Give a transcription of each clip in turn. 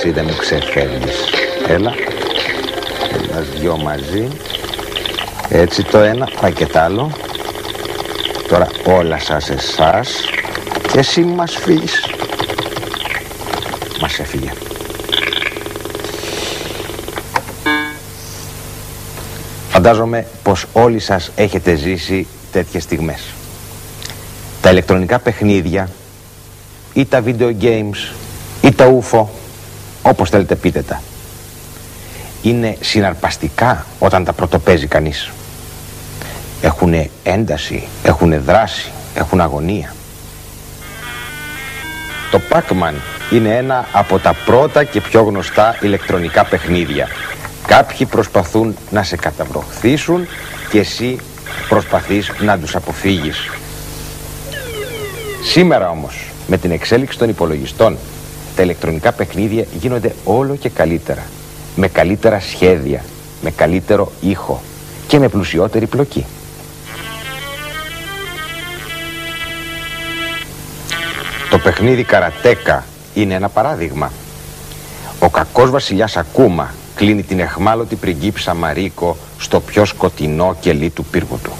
εσύ δεν μου ξεφεύγεις. Έλα. Ένας δυο μαζί. Έτσι το ένα, πάει και τ' άλλο. Τώρα όλα σας εσάς. Και εσύ μας φύγεις. Μας έφυγε. Φαντάζομαι πως όλοι σας έχετε ζήσει τέτοιες στιγμές. Τα ηλεκτρονικά παιχνίδια ή τα video games ή τα UFO, όπως θέλετε πείτε τα, είναι συναρπαστικά όταν τα πρωτοπαίζει κανείς. Έχουνε ένταση, έχουνε δράση, έχουν αγωνία. Το Pac-Man είναι ένα από τα πρώτα και πιο γνωστά ηλεκτρονικά παιχνίδια. Κάποιοι προσπαθούν να σε καταβροχθήσουν και εσύ προσπαθείς να τους αποφύγεις. Σήμερα όμως, με την εξέλιξη των υπολογιστών, τα ηλεκτρονικά παιχνίδια γίνονται όλο και καλύτερα. Με καλύτερα σχέδια, με καλύτερο ήχο και με πλουσιότερη πλοκή. Το παιχνίδι Καρατέκα είναι ένα παράδειγμα. Ο κακός βασιλιάς Ακούμα κλείνει την αιχμάλωτη πριγκίπισσα Μαρίκο στο πιο σκοτεινό κελί του πύργου του.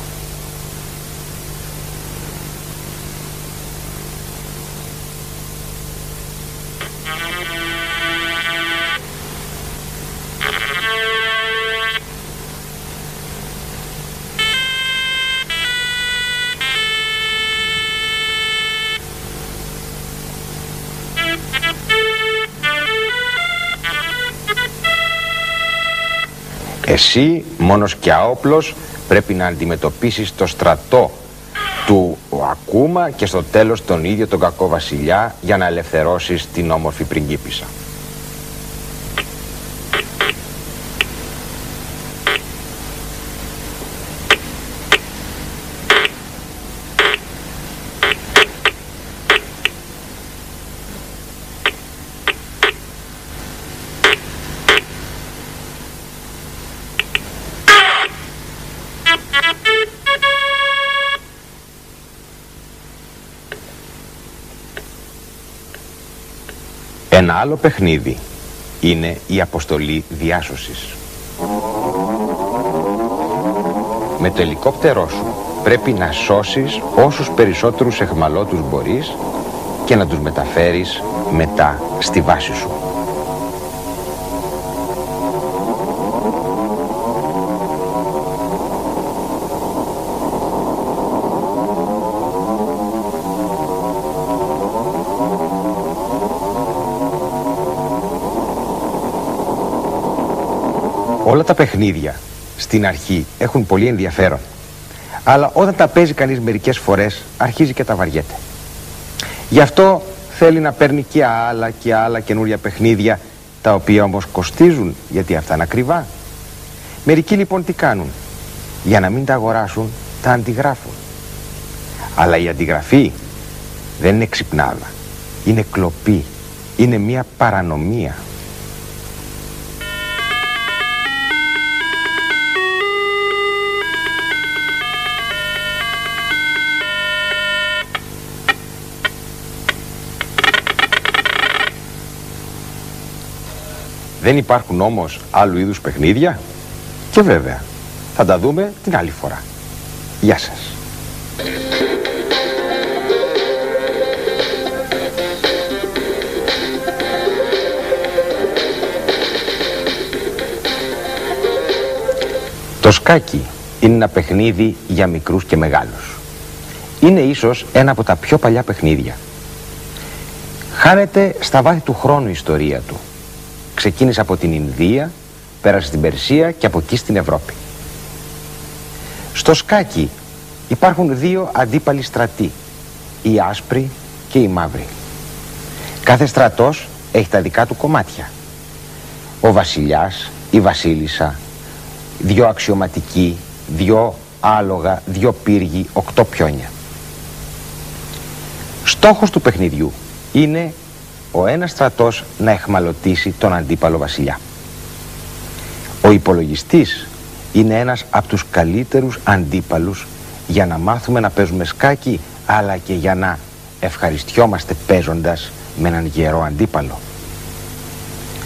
Εσύ, μόνος και άοπλος, πρέπει να αντιμετωπίσεις το στρατό του Ακούμα και στο τέλος τον ίδιο τον κακό βασιλιά για να ελευθερώσεις την όμορφη πριγκίπισσα. Ένα άλλο παιχνίδι είναι η αποστολή διάσωσης. Με το ελικόπτερό σου πρέπει να σώσεις όσους περισσότερους αιχμαλώτους μπορείς και να τους μεταφέρεις μετά στη βάση σου. Όλα τα παιχνίδια στην αρχή έχουν πολύ ενδιαφέρον, αλλά όταν τα παίζει κανείς μερικές φορές αρχίζει και τα βαριέται. Γι' αυτό θέλει να παίρνει και άλλα καινούρια παιχνίδια, τα οποία όμως κοστίζουν, γιατί αυτά είναι ακριβά. Μερικοί λοιπόν τι κάνουν? Για να μην τα αγοράσουν, τα αντιγράφουν. Αλλά η αντιγραφή δεν είναι ξυπνάδα, είναι κλοπή, είναι μια παρανομία. Δεν υπάρχουν όμως άλλου είδους παιχνίδια? Και βέβαια, θα τα δούμε την άλλη φορά. Γεια σας. Το σκάκι είναι ένα παιχνίδι για μικρούς και μεγάλους. Είναι ίσως ένα από τα πιο παλιά παιχνίδια. Χάνεται στα βάθη του χρόνου η ιστορία του. Ξεκίνησε από την Ινδία, πέρασε στην Περσία και από εκεί στην Ευρώπη. Στο σκάκι υπάρχουν δύο αντίπαλοι στρατοί, οι άσπροι και οι μαύροι. Κάθε στρατός έχει τα δικά του κομμάτια. Ο βασιλιάς, η βασίλισσα, δύο αξιωματικοί, δύο άλογα, δύο πύργοι, 8 πιόνια. Στόχος του παιχνιδιού είναι ο ένας στρατός να εχμαλωτήσει τον αντίπαλο βασιλιά. Ο υπολογιστής είναι ένας από τους καλύτερους αντίπαλους για να μάθουμε να παίζουμε σκάκι, αλλά και για να ευχαριστιόμαστε παίζοντας με έναν γερό αντίπαλο.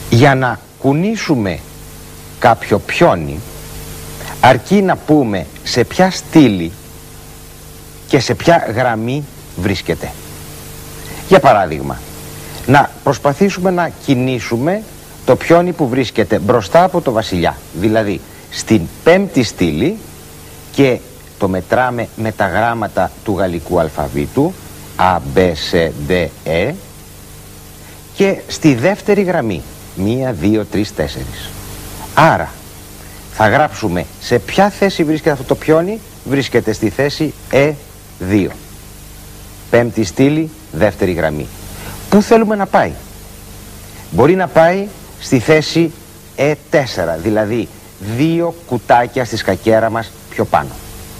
Για να κουνήσουμε κάποιο πιόνι αρκεί να πούμε σε ποια στήλη και σε ποια γραμμή βρίσκεται. Για παράδειγμα, να προσπαθήσουμε να κινήσουμε το πιόνι που βρίσκεται μπροστά από το βασιλιά, δηλαδή στην 5η στήλη, και το μετράμε με τα γράμματα του γαλλικού αλφαβήτου A, B, C, D, E, και στη δεύτερη γραμμή 1, 2, 3, 4. Άρα θα γράψουμε σε ποια θέση βρίσκεται αυτό το πιόνι. Βρίσκεται στη θέση E2, 5η στήλη, δεύτερη γραμμή. Πού θέλουμε να πάει? Μπορεί να πάει στη θέση E4, δηλαδή 2 κουτάκια στη σκακέρα μας πιο πάνω.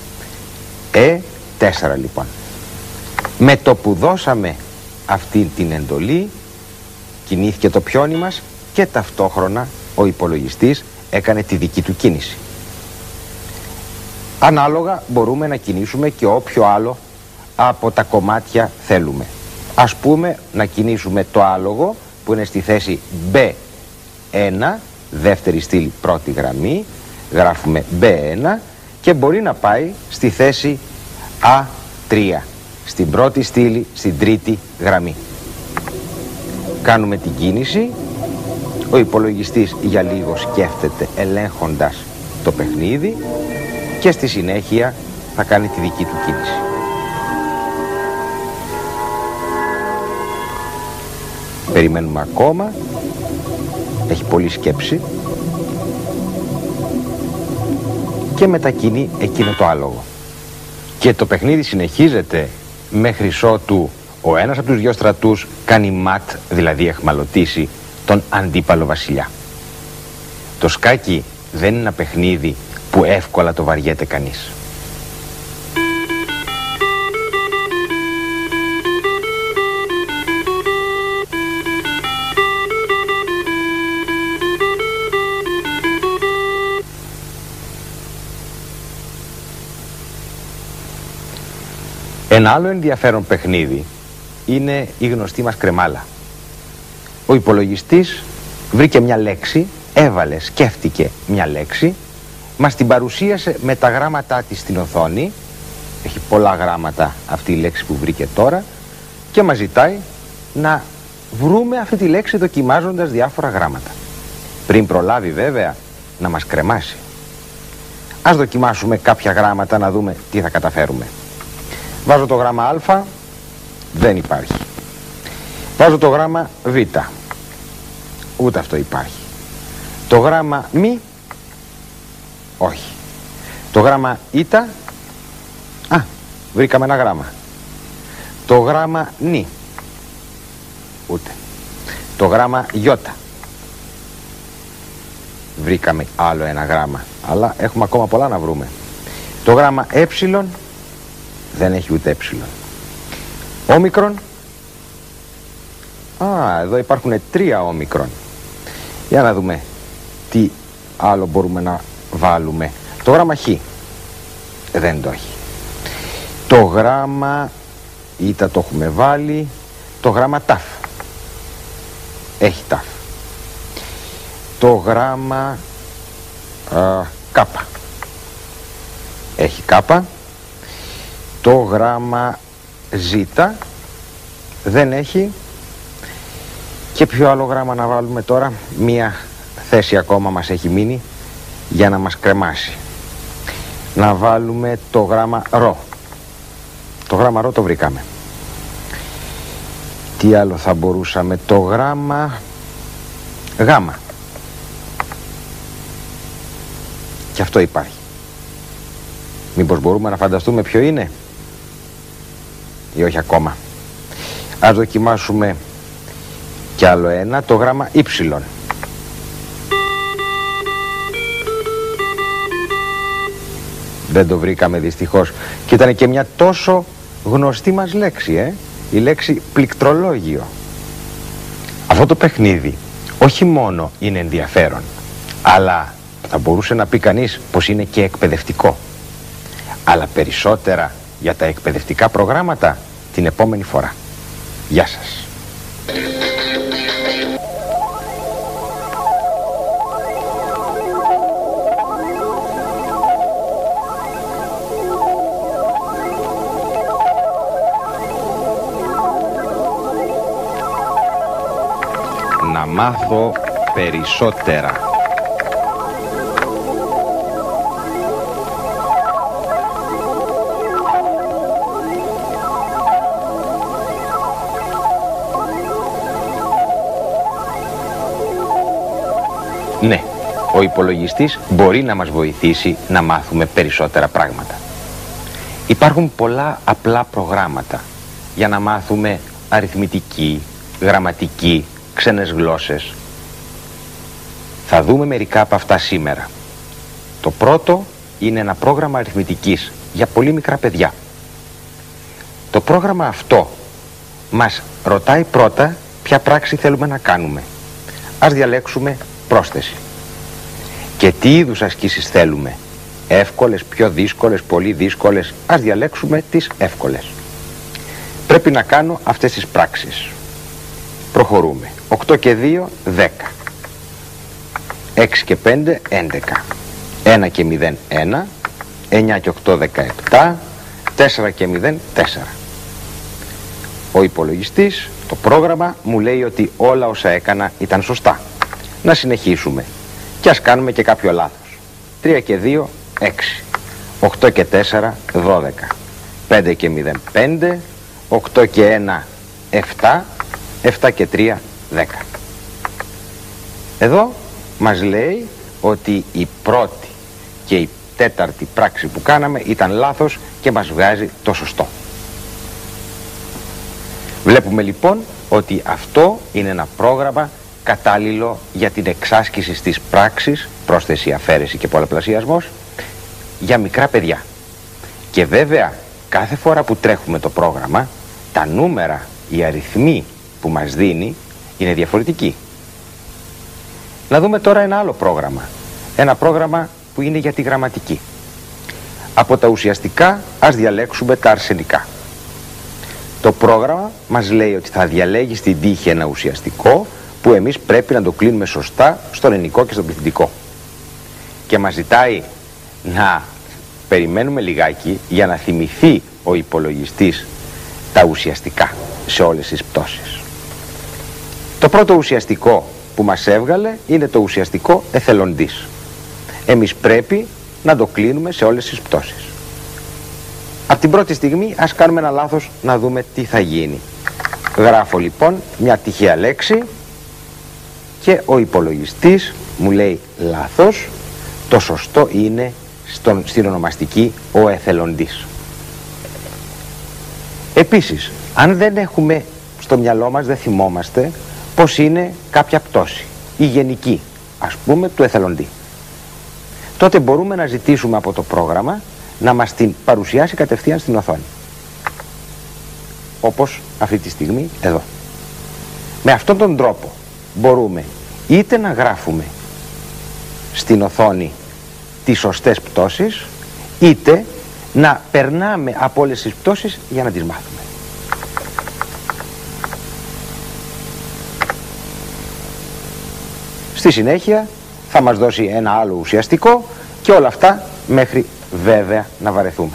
E4 λοιπόν. Με το που δώσαμε αυτή την εντολή, κινήθηκε το πιόνι μας και ταυτόχρονα ο υπολογιστής έκανε τη δική του κίνηση. Ανάλογα μπορούμε να κινήσουμε και όποιο άλλο από τα κομμάτια θέλουμε. Ας πούμε να κινήσουμε το άλογο που είναι στη θέση B1, δεύτερη στήλη, πρώτη γραμμή, γράφουμε B1, και μπορεί να πάει στη θέση A3, στην πρώτη στήλη, στην τρίτη γραμμή. Κάνουμε την κίνηση, ο υπολογιστής για λίγο σκέφτεται ελέγχοντας το παιχνίδι και στη συνέχεια θα κάνει τη δική του κίνηση. Περιμένουμε ακόμα, έχει πολλή σκέψη και μετακινεί εκείνο το άλογο. Και το παιχνίδι συνεχίζεται μέχρι ότου ο ένας από τους δύο στρατούς κάνει ματ, δηλαδή εχμαλωτήσει τον αντίπαλο βασιλιά. Το σκάκι δεν είναι ένα παιχνίδι που εύκολα το βαριέται κανείς. Ένα άλλο ενδιαφέρον παιχνίδι είναι η γνωστή μας κρεμάλα. Ο υπολογιστής βρήκε μια λέξη, έβαλε, σκέφτηκε μια λέξη, μας την παρουσίασε με τα γράμματά της στην οθόνη. Έχει πολλά γράμματα αυτή η λέξη που βρήκε τώρα και μας ζητάει να βρούμε αυτή τη λέξη δοκιμάζοντας διάφορα γράμματα. Πριν προλάβει βέβαια να μας κρεμάσει. Ας δοκιμάσουμε κάποια γράμματα να δούμε τι θα καταφέρουμε. Βάζω το γράμμα Α, δεν υπάρχει. Βάζω το γράμμα Β, ούτε αυτό υπάρχει. Το γράμμα Μ, όχι. Το γράμμα Ι, βρήκαμε ένα γράμμα. Το γράμμα Ν, ούτε. Το γράμμα Ι, βρήκαμε άλλο ένα γράμμα, αλλά έχουμε ακόμα πολλά να βρούμε. Το γράμμα Ε, δεν έχει ούτε έψιλον. Όμικρον. Εδώ υπάρχουν 3 όμικρον. Για να δούμε τι άλλο μπορούμε να βάλουμε. Το γράμμα Χ δεν το έχει. Το γράμμα Ήτα το έχουμε βάλει. Το γράμμα Ταφ έχει Ταφ. Το γράμμα Κάπα έχει Κάπα. Το γράμμα Ζ δεν έχει. Και ποιο άλλο γράμμα να βάλουμε τώρα? Μία θέση ακόμα μας έχει μείνει για να μας κρεμάσει. Να βάλουμε το γράμμα Ρο. Το γράμμα Ρο το βρήκαμε. Τι άλλο θα μπορούσαμε? Το γράμμα Γάμα. Και αυτό υπάρχει. Μήπως μπορούμε να φανταστούμε ποιο είναι? Ή όχι ακόμα? Ας δοκιμάσουμε κι άλλο ένα, το γράμμα Υ. Δεν το βρήκαμε δυστυχώς. Και ήταν και μια τόσο γνωστή μας λέξη, η λέξη πληκτρολόγιο. Αυτό το παιχνίδι όχι μόνο είναι ενδιαφέρον, αλλά θα μπορούσε να πει κανείς πως είναι και εκπαιδευτικό. Αλλά περισσότερα για τα εκπαιδευτικά προγράμματα την επόμενη φορά. Γεια σας. μάθω περισσότερα. Ναι, ο υπολογιστής μπορεί να μας βοηθήσει να μάθουμε περισσότερα πράγματα. Υπάρχουν πολλά απλά προγράμματα για να μάθουμε αριθμητική, γραμματική, ξένες γλώσσες. Θα δούμε μερικά από αυτά σήμερα. Το πρώτο είναι ένα πρόγραμμα αριθμητικής για πολύ μικρά παιδιά. Το πρόγραμμα αυτό μας ρωτάει πρώτα ποια πράξη θέλουμε να κάνουμε. Ας διαλέξουμε πρόσθεση. Και τι είδους ασκήσεις θέλουμε. Εύκολες, πιο δύσκολες, πολύ δύσκολες. Ας διαλέξουμε τις εύκολες. Πρέπει να κάνω αυτές τις πράξεις. Προχωρούμε. 8 και 2, 10. 6 και 5, 11. 1 και 0, 1. 9 και 8, 17. 4 και 0, 4. Ο υπολογιστής, το πρόγραμμα, μου λέει ότι όλα όσα έκανα ήταν σωστά. Να συνεχίσουμε. Και ας κάνουμε και κάποιο λάθος. 3 και 2, 6. 8 και 4, 12. 5 και 0, 5. 8 και 1, 7. 7 και 3, 10. Εδώ μας λέει ότι η πρώτη και η τέταρτη πράξη που κάναμε ήταν λάθος και μας βγάζει το σωστό. Βλέπουμε λοιπόν ότι αυτό είναι ένα πρόγραμμα κατάλληλο για την εξάσκηση της πράξης, πρόσθεση, αφαίρεση και πολλαπλασιασμός, για μικρά παιδιά. Και βέβαια κάθε φορά που τρέχουμε το πρόγραμμα, τα νούμερα, οι αριθμοί που μας δίνει είναι διαφορετικοί. Να δούμε τώρα ένα άλλο πρόγραμμα. Ένα πρόγραμμα που είναι για τη γραμματική. Από τα ουσιαστικά ας διαλέξουμε τα αρσενικά. Το πρόγραμμα μας λέει ότι θα διαλέγει στην τύχη ένα ουσιαστικό που εμείς πρέπει να το κλείνουμε σωστά στον ενικό και στον πληθυντικό. Και μας ζητάει να περιμένουμε λιγάκι για να θυμηθεί ο υπολογιστής τα ουσιαστικά σε όλες τις πτώσεις. Το πρώτο ουσιαστικό που μας έβγαλε είναι το ουσιαστικό εθελοντής. Εμείς πρέπει να το κλείνουμε σε όλες τις πτώσεις. Από την πρώτη στιγμή ας κάνουμε ένα λάθος να δούμε τι θα γίνει. Γράφω λοιπόν μια τυχαία λέξη και ο υπολογιστής μου λέει λάθος, το σωστό είναι στην ονομαστική ο εθελοντής. Επίσης, αν δεν έχουμε στο μυαλό μας, δεν θυμόμαστε πως είναι κάποια πτώση, η γενική, ας πούμε, του εθελοντή, τότε μπορούμε να ζητήσουμε από το πρόγραμμα να μας την παρουσιάσει κατευθείαν στην οθόνη. Όπως αυτή τη στιγμή εδώ. Με αυτόν τον τρόπο μπορούμε είτε να γράφουμε στην οθόνη τις σωστές πτώσεις, είτε να περνάμε από όλες τις πτώσεις για να τις μάθουμε. Στη συνέχεια θα μας δώσει ένα άλλο ουσιαστικό και όλα αυτά μέχρι βέβαια να βαρεθούμε.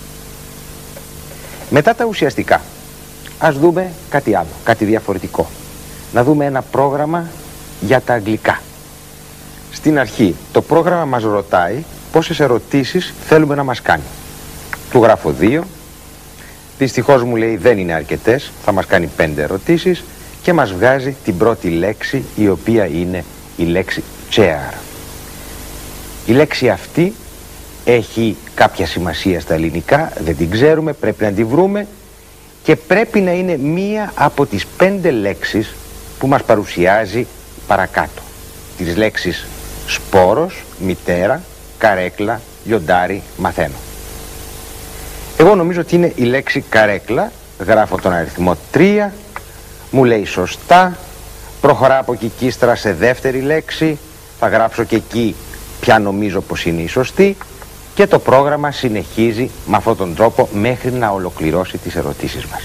Μετά τα ουσιαστικά ας δούμε κάτι άλλο, κάτι διαφορετικό. Να δούμε ένα πρόγραμμα για τα αγγλικά. Στην αρχή το πρόγραμμα μας ρωτάει πόσες ερωτήσεις θέλουμε να μας κάνει. Του γράφω 2. Δυστυχώς μου λέει δεν είναι αρκετές, θα μας κάνει 5 ερωτήσεις και μας βγάζει την πρώτη λέξη, η οποία είναι η λέξη chair. Η λέξη αυτή έχει κάποια σημασία στα ελληνικά, δεν την ξέρουμε, πρέπει να την βρούμε και πρέπει να είναι μία από τις 5 λέξεις που μας παρουσιάζει παρακάτω. Τις λέξεις σπόρος, μητέρα, καρέκλα, λιοντάρι, μαθαίνω. Εγώ νομίζω ότι είναι η λέξη καρέκλα, γράφω τον αριθμό 3, μου λέει σωστά, προχωρά από εκεί και ύστερα σε δεύτερη λέξη, θα γράψω και εκεί ποια νομίζω πως είναι η σωστή και το πρόγραμμα συνεχίζει με αυτόν τον τρόπο μέχρι να ολοκληρώσει τις ερωτήσεις μας.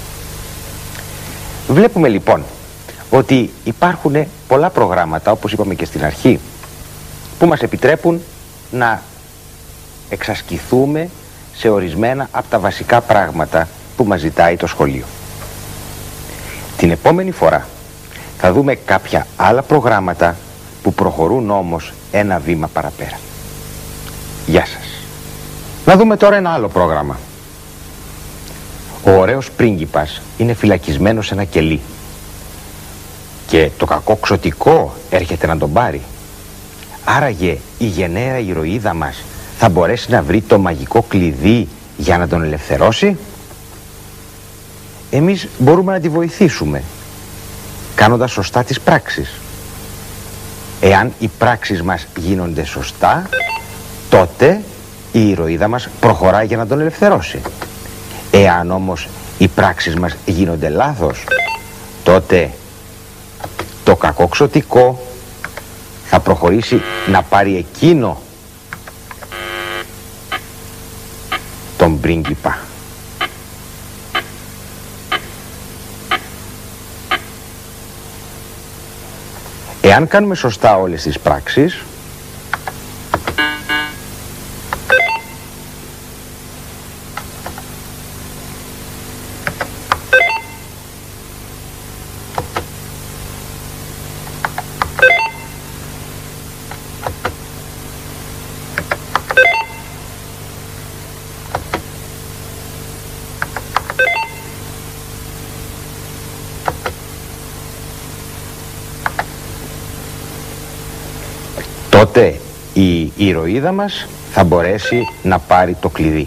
Βλέπουμε λοιπόν ότι υπάρχουν πολλά προγράμματα, όπως είπαμε και στην αρχή, που μας επιτρέπουν να εξασκηθούμε σε ορισμένα από τα βασικά πράγματα που μας ζητάει το σχολείο. Την επόμενη φορά θα δούμε κάποια άλλα προγράμματα που προχωρούν όμως ένα βήμα παραπέρα. Γεια σας. Να δούμε τώρα ένα άλλο πρόγραμμα. Ο ωραίος πρίγκιπας είναι φυλακισμένος σε ένα κελί και το κακό ξωτικό έρχεται να τον πάρει. Άραγε η γενναία ηρωίδα μας θα μπορέσει να βρει το μαγικό κλειδί για να τον ελευθερώσει? Εμείς μπορούμε να τη βοηθήσουμε κάνοντας σωστά τις πράξεις. Εάν οι πράξεις μας γίνονται σωστά, τότε η ηρωίδα μας προχωράει για να τον ελευθερώσει. Εάν όμως οι πράξεις μας γίνονται λάθος, τότε το κακό ξωτικό θα προχωρήσει να πάρει εκείνο τον πρίγκιπα. Εάν κάνουμε σωστά όλες τις πράξεις, τότε η ηρωίδα μας θα μπορέσει να πάρει το κλειδί.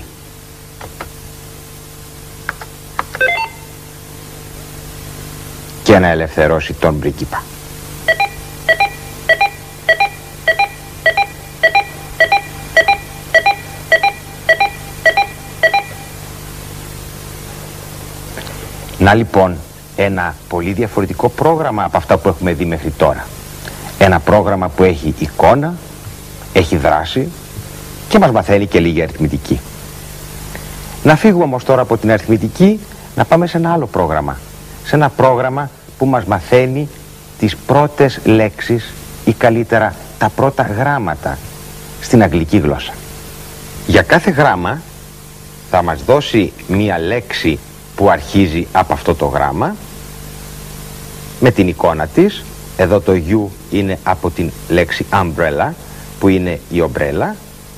Και να ελευθερώσει τον πρίγκιπα. Να λοιπόν ένα πολύ διαφορετικό πρόγραμμα από αυτά που έχουμε δει μέχρι τώρα. Ένα πρόγραμμα που έχει εικόνα, έχει δράση και μας μαθαίνει και λίγη αριθμητική. Να φύγουμε όμως τώρα από την αριθμητική, να πάμε σε ένα άλλο πρόγραμμα. Σε ένα πρόγραμμα που μας μαθαίνει τις πρώτες λέξεις ή καλύτερα τα πρώτα γράμματα στην αγγλική γλώσσα. Για κάθε γράμμα θα μας δώσει μία λέξη που αρχίζει από αυτό το γράμμα με την εικόνα της. Εδώ το U είναι από την λέξη umbrella, που είναι η ομπρέλα.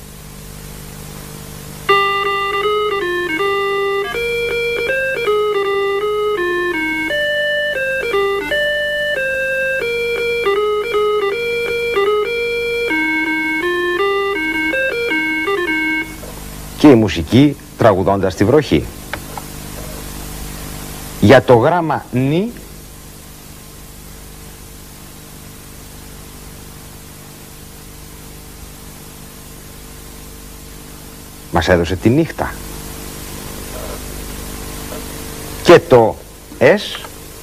Και η μουσική τραγουδώντας τη βροχή. Για το γράμμα νι μας έδωσε τη νύχτα. Και το S,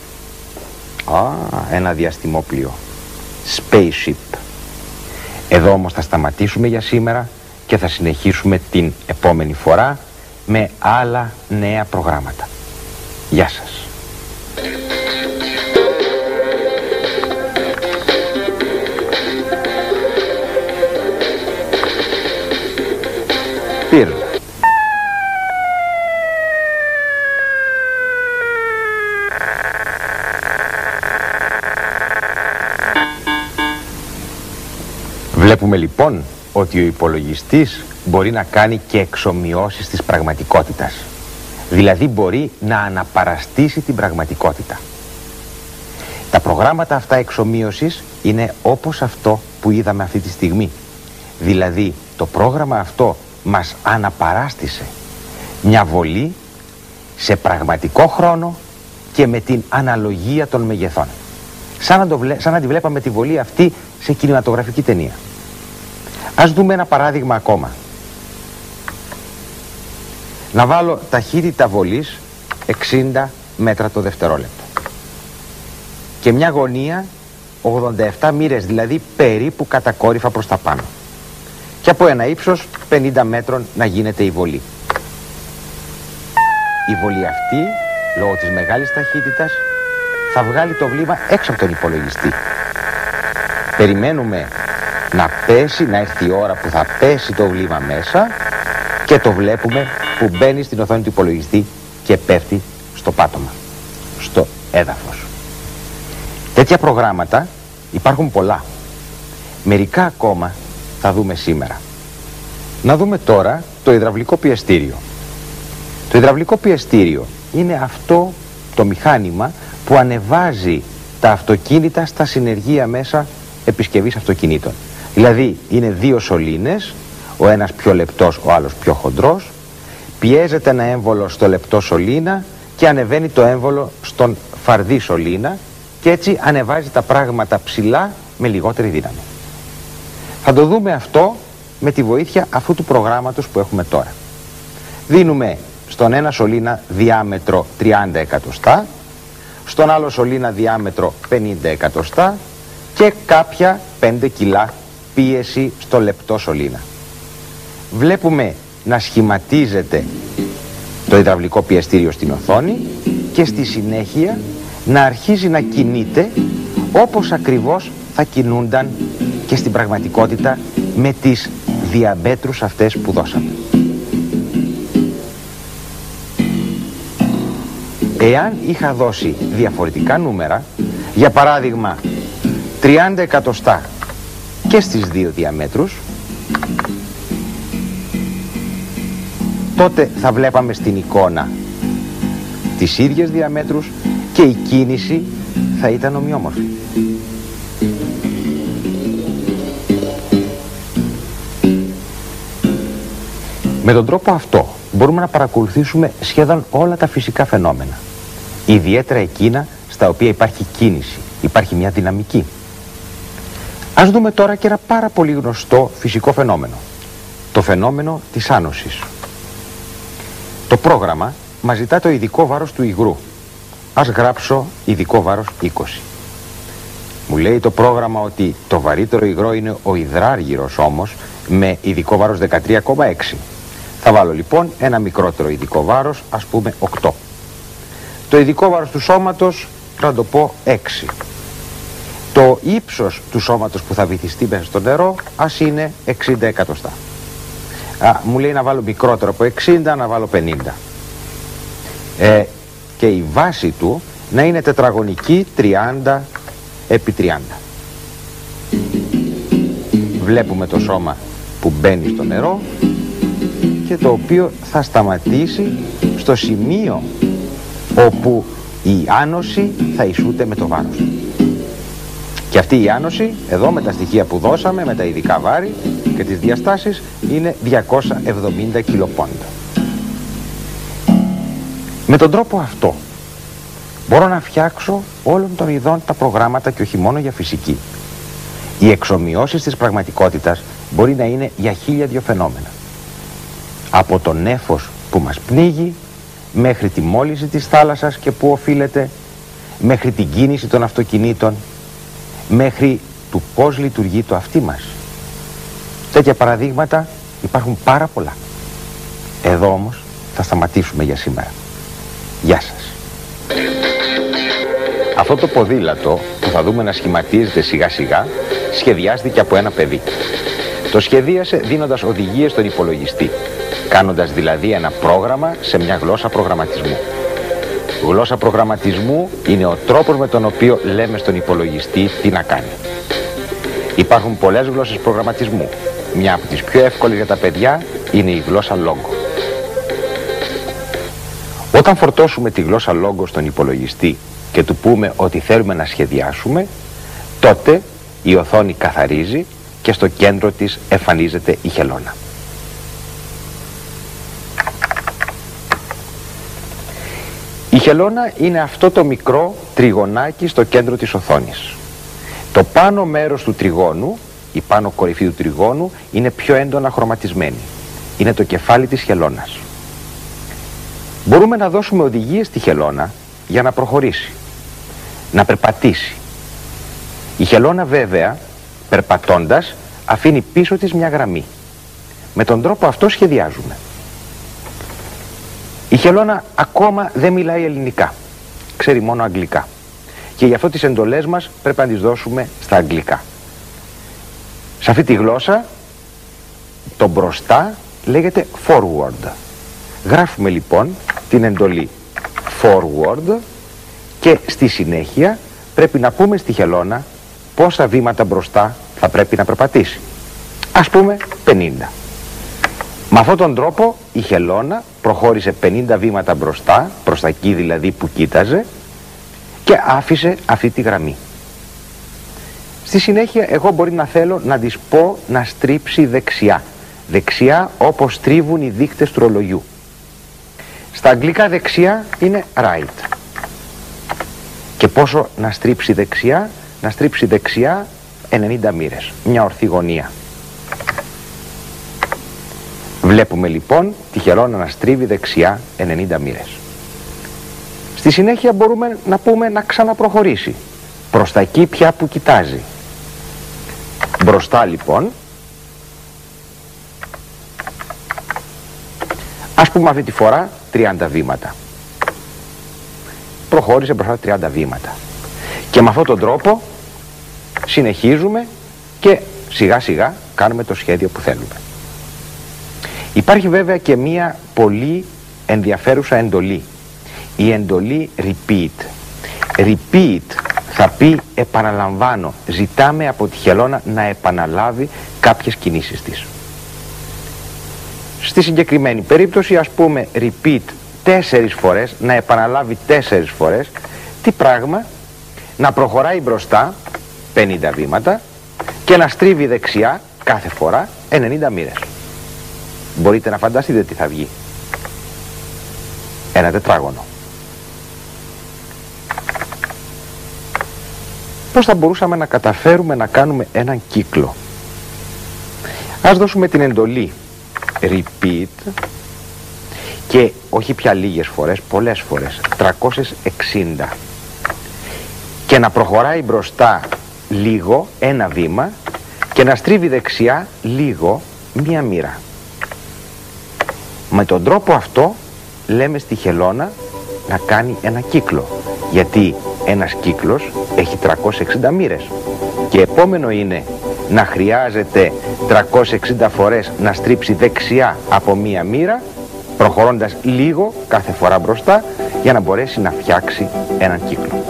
ένα διαστημόπλιο, spaceship. Εδώ όμως θα σταματήσουμε για σήμερα και θα συνεχίσουμε την επόμενη φορά με άλλα νέα προγράμματα. Γεια σας. Πυρ. Βλέπουμε λοιπόν ότι ο υπολογιστής μπορεί να κάνει και εξομοιώσεις της πραγματικότητας. Δηλαδή μπορεί να αναπαραστήσει την πραγματικότητα. Τα προγράμματα αυτά εξομοίωσης είναι όπως αυτό που είδαμε αυτή τη στιγμή. Δηλαδή το πρόγραμμα αυτό μας αναπαράστησε μια βολή σε πραγματικό χρόνο και με την αναλογία των μεγεθών. Σαν να τη βλέπαμε τη βολή αυτή σε κινηματογραφική ταινία. Ας δούμε ένα παράδειγμα ακόμα. Να βάλω ταχύτητα βολής 60 μέτρα το δευτερόλεπτο και μια γωνία 87 μοίρες, δηλαδή περίπου κατακόρυφα προς τα πάνω, και από ένα ύψος 50 μέτρων να γίνεται η βολή. Η βολή αυτή, λόγω της μεγάλης ταχύτητας, θα βγάλει το βλήμα έξω από τον υπολογιστή. Περιμένουμε να πέσει, να έρθει η ώρα που θα πέσει το βλήμα μέσα και το βλέπουμε που μπαίνει στην οθόνη του υπολογιστή και πέφτει στο πάτωμα, στο έδαφος. Τέτοια προγράμματα υπάρχουν πολλά. Μερικά ακόμα θα δούμε σήμερα. Να δούμε τώρα το υδραυλικό πιεστήριο. Το υδραυλικό πιεστήριο είναι αυτό το μηχάνημα που ανεβάζει τα αυτοκίνητα στα συνεργεία μέσα επισκευής αυτοκινήτων. Δηλαδή είναι δύο σωλήνες, ο ένας πιο λεπτός, ο άλλος πιο χοντρός, πιέζεται ένα έμβολο στο λεπτό σωλήνα και ανεβαίνει το έμβολο στον φαρδί σωλήνα και έτσι ανεβάζει τα πράγματα ψηλά με λιγότερη δύναμη. Θα το δούμε αυτό με τη βοήθεια αυτού του προγράμματος που έχουμε τώρα. Δίνουμε στον ένα σωλήνα διάμετρο 30 εκατοστά, στον άλλο σωλήνα διάμετρο 50 εκατοστά και κάποια 5 κιλά πίεση στο λεπτό σωλήνα. Βλέπουμε να σχηματίζεται το υδραυλικό πιεστήριο στην οθόνη και στη συνέχεια να αρχίζει να κινείται όπως ακριβώς θα κινούνταν και στην πραγματικότητα με τις διαμέτρους αυτές που δώσαμε. Εάν είχα δώσει διαφορετικά νούμερα, για παράδειγμα 30 εκατοστά και στις δύο διαμέτρους, τότε θα βλέπαμε στην εικόνα τις ίδιες διαμέτρους και η κίνηση θα ήταν ομοιόμορφη. Με τον τρόπο αυτό μπορούμε να παρακολουθήσουμε σχεδόν όλα τα φυσικά φαινόμενα, ιδιαίτερα εκείνα στα οποία υπάρχει κίνηση, υπάρχει μια δυναμική. Ας δούμε τώρα και ένα πάρα πολύ γνωστό φυσικό φαινόμενο, το φαινόμενο της άνωσης. Το πρόγραμμα μας ζητά το ειδικό βάρος του υγρού. Ας γράψω ειδικό βάρος 20. Μου λέει το πρόγραμμα ότι το βαρύτερο υγρό είναι ο υδράργυρος όμως με ειδικό βάρος 13,6. Θα βάλω λοιπόν ένα μικρότερο ειδικό βάρος, ας πούμε 8. Το ειδικό βάρος του σώματος θα το πω 6. Το ύψος του σώματος που θα βυθιστεί μέσα στο νερό ας είναι 60 εκατοστά. Μου λέει να βάλω μικρότερο από 60, να βάλω 50. Και η βάση του να είναι τετραγωνική 30 επί 30. Βλέπουμε το σώμα που μπαίνει στο νερό και το οποίο θα σταματήσει στο σημείο όπου η άνωση θα ισούται με το βάρος. Και αυτή η άνωση, εδώ με τα στοιχεία που δώσαμε, με τα ειδικά βάρη και τις διαστάσεις, είναι 270 κιλοπόντα. Με τον τρόπο αυτό μπορώ να φτιάξω όλων των ειδών τα προγράμματα και όχι μόνο για φυσική. Οι εξομοιώσεις της πραγματικότητας μπορεί να είναι για 1002 φαινόμενα. Από το νέφος που μας πνίγει, μέχρι τη μόλυνση της θάλασσας και που οφείλεται, μέχρι την κίνηση των αυτοκινήτων, μέχρι του πώς λειτουργεί το αυτί μας. Τέτοια παραδείγματα υπάρχουν πάρα πολλά. Εδώ όμως θα σταματήσουμε για σήμερα. Γεια σας. Αυτό το ποδήλατο που θα δούμε να σχηματίζεται σιγά σιγά σχεδιάστηκε από ένα παιδί. Το σχεδίασε δίνοντας οδηγίες στον υπολογιστή, κάνοντας δηλαδή ένα πρόγραμμα σε μια γλώσσα προγραμματισμού. Γλώσσα προγραμματισμού είναι ο τρόπος με τον οποίο λέμε στον υπολογιστή τι να κάνει. Υπάρχουν πολλές γλώσσες προγραμματισμού. Μια από τις πιο εύκολες για τα παιδιά είναι η γλώσσα Logo. Όταν φορτώσουμε τη γλώσσα Logo στον υπολογιστή και του πούμε ότι θέλουμε να σχεδιάσουμε, τότε η οθόνη καθαρίζει και στο κέντρο της εμφανίζεται η χελώνα. Η χελώνα είναι αυτό το μικρό τριγωνάκι στο κέντρο της οθόνης. Το πάνω μέρος του τριγώνου, η πάνω κορυφή του τριγώνου, είναι πιο έντονα χρωματισμένη. Είναι το κεφάλι της χελώνας. Μπορούμε να δώσουμε οδηγίες στη χελώνα για να προχωρήσει, να περπατήσει. Η χελώνα βέβαια, περπατώντας, αφήνει πίσω της μια γραμμή. Με τον τρόπο αυτό σχεδιάζουμε. Η χελώνα ακόμα δεν μιλάει ελληνικά, ξέρει μόνο αγγλικά. Και γι' αυτό τις εντολές μας πρέπει να τις δώσουμε στα αγγλικά. Σε αυτή τη γλώσσα, το μπροστά λέγεται forward. Γράφουμε λοιπόν την εντολή forward και στη συνέχεια πρέπει να πούμε στη χελώνα πόσα βήματα μπροστά θα πρέπει να περπατήσει. Ας πούμε 50. Με αυτόν τον τρόπο η χελώνα προχώρησε 50 βήματα μπροστά, προς τα εκεί δηλαδή που κοίταζε, και άφησε αυτή τη γραμμή. Στη συνέχεια εγώ μπορεί να θέλω να της πω να στρίψει δεξιά. Δεξιά όπως στρίβουν οι δείκτες του ρολογιού. Στα αγγλικά δεξιά είναι right. Και πόσο να στρίψει δεξιά? Να στρίψει δεξιά 90 μοίρες, μια ορθή γωνία. Βλέπουμε λοιπόν τη χελώνα να στρίβει δεξιά 90 μοίρες. Στη συνέχεια μπορούμε να πούμε να ξαναπροχωρήσει προς τα εκεί πια που κοιτάζει. Μπροστά λοιπόν, ας πούμε αυτή τη φορά 30 βήματα. Προχώρησε μπροστά 30 βήματα. Και με αυτόν τον τρόπο συνεχίζουμε και σιγά σιγά κάνουμε το σχέδιο που θέλουμε. Υπάρχει βέβαια και μία πολύ ενδιαφέρουσα εντολή. Η εντολή repeat. Repeat θα πει επαναλαμβάνω. Ζητάμε από τη χελώνα να επαναλάβει κάποιες κινήσεις της. Στη συγκεκριμένη περίπτωση ας πούμε repeat 4 φορές, να επαναλάβει 4 φορές. Τι πράγμα? Να προχωράει μπροστά 50 βήματα και να στρίβει δεξιά κάθε φορά 90 μοίρες. Μπορείτε να φανταστείτε τι θα βγει? Ένα τετράγωνο. Πώς θα μπορούσαμε να καταφέρουμε να κάνουμε έναν κύκλο? Ας δώσουμε την εντολή repeat και όχι πια λίγες φορές, πολλές φορές, 360, και να προχωράει μπροστά λίγο, ένα βήμα, και να στρίβει δεξιά λίγο, μία μοίρα. Με τον τρόπο αυτό λέμε στη χελώνα να κάνει ένα κύκλο, γιατί ένας κύκλος έχει 360 μοίρες και επόμενο είναι να χρειάζεται 360 φορές να στρίψει δεξιά από μία μοίρα, προχωρώντας λίγο κάθε φορά μπροστά, για να μπορέσει να φτιάξει έναν κύκλο.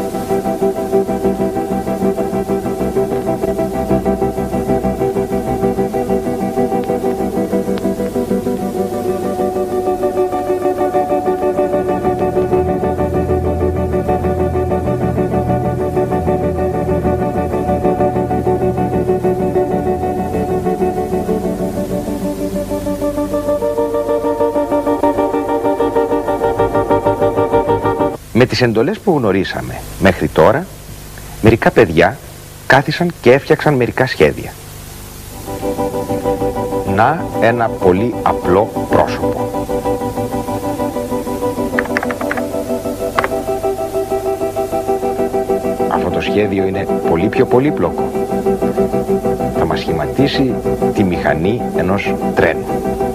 Με τις εντολές που γνωρίσαμε μέχρι τώρα, μερικά παιδιά κάθισαν και έφτιαξαν μερικά σχέδια. Να ένα πολύ απλό πρόσωπο. Αυτό το σχέδιο είναι πολύ πιο πολύπλοκο. Θα μας σχηματίσει τη μηχανή ενός τρένου.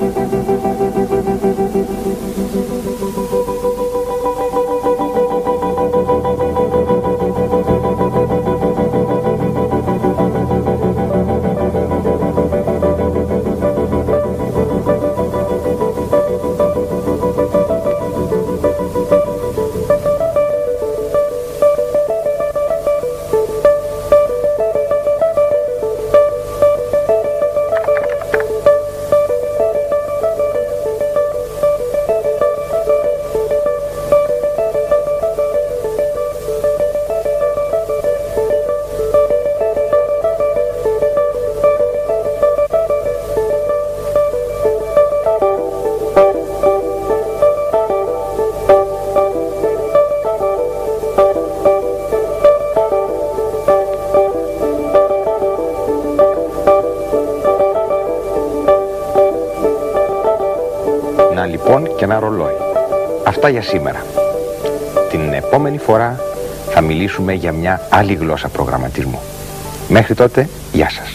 Λοιπόν και ένα ρολόι. Αυτά για σήμερα. Την επόμενη φορά θα μιλήσουμε για μια άλλη γλώσσα προγραμματισμού. Μέχρι τότε, γεια σας.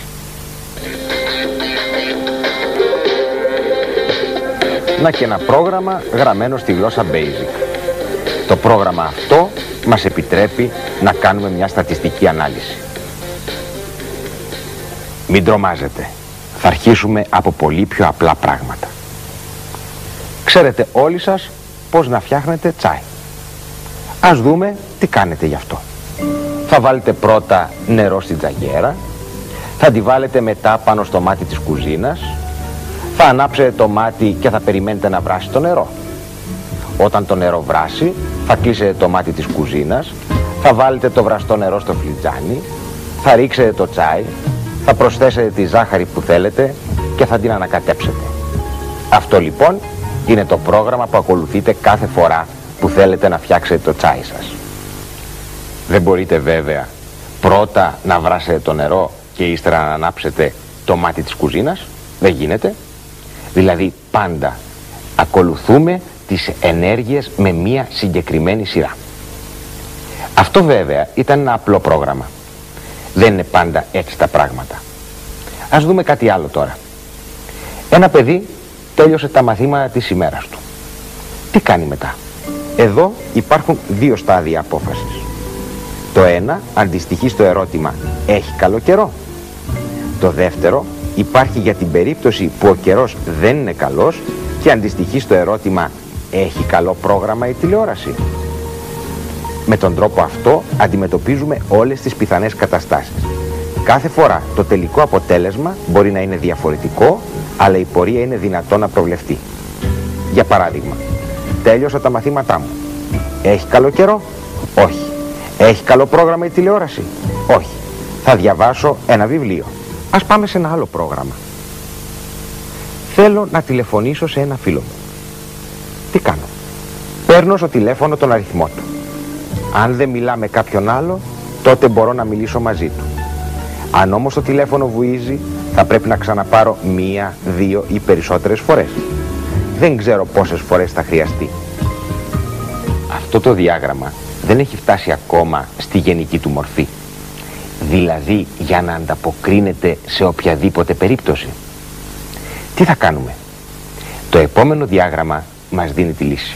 Να και ένα πρόγραμμα γραμμένο στη γλώσσα Basic. Το πρόγραμμα αυτό μας επιτρέπει να κάνουμε μια στατιστική ανάλυση. Μην τρομάζετε. Θα αρχίσουμε από πολύ πιο απλά πράγματα. Ξέρετε όλοι σας πώς να φτιάχνετε τσάι. Ας δούμε τι κάνετε γι' αυτό. θα βάλετε πρώτα νερό στην τζαγέρα, θα τη βάλετε μετά πάνω στο μάτι της κουζίνας, θα ανάψετε το μάτι και θα περιμένετε να βράσει το νερό. Όταν το νερό βράσει, θα κλείσετε το μάτι της κουζίνας, θα βάλετε το βραστό νερό στο φλιτζάνι, θα ρίξετε το τσάι, θα προσθέσετε τη ζάχαρη που θέλετε και θα την ανακατέψετε. Αυτό λοιπόν είναι το πρόγραμμα που ακολουθείτε κάθε φορά που θέλετε να φτιάξετε το τσάι σας. Δεν μπορείτε βέβαια πρώτα να βράσετε το νερό και ύστερα να ανάψετε το μάτι της κουζίνας. Δεν γίνεται. Δηλαδή πάντα ακολουθούμε τις ενέργειες με μία συγκεκριμένη σειρά. Αυτό βέβαια ήταν ένα απλό πρόγραμμα. Δεν είναι πάντα έτσι τα πράγματα. Ας δούμε κάτι άλλο τώρα. Ένα παιδί τέλειωσε τα μαθήματα της ημέρας του. Τι κάνει μετά? Εδώ υπάρχουν δύο στάδια απόφασης. Το ένα αντιστοιχεί στο ερώτημα «Έχει καλό καιρό?» Το δεύτερο υπάρχει για την περίπτωση που ο καιρός δεν είναι καλός και αντιστοιχεί στο ερώτημα «Έχει καλό πρόγραμμα η τηλεόραση?» Με τον τρόπο αυτό αντιμετωπίζουμε όλες τις πιθανές καταστάσεις. Κάθε φορά το τελικό αποτέλεσμα μπορεί να είναι διαφορετικό, αλλά η πορεία είναι δυνατό να προβλεφτεί. Για παράδειγμα, τέλειωσα τα μαθήματά μου. Έχει καλό καιρό? Όχι. Έχει καλό πρόγραμμα η τηλεόραση? Όχι. Θα διαβάσω ένα βιβλίο. Ας πάμε σε ένα άλλο πρόγραμμα. Θέλω να τηλεφωνήσω σε ένα φίλο μου. Τι κάνω? Παίρνω στο τηλέφωνο τον αριθμό του. Αν δεν μιλά με κάποιον άλλο, τότε μπορώ να μιλήσω μαζί του. Αν όμως το τηλέφωνο βουίζει, θα πρέπει να ξαναπάρω μία, δύο ή περισσότερες φορές. Δεν ξέρω πόσες φορές θα χρειαστεί. Αυτό το διάγραμμα δεν έχει φτάσει ακόμα στη γενική του μορφή. Δηλαδή για να ανταποκρίνεται σε οποιαδήποτε περίπτωση. Τι θα κάνουμε? Το επόμενο διάγραμμα μας δίνει τη λύση.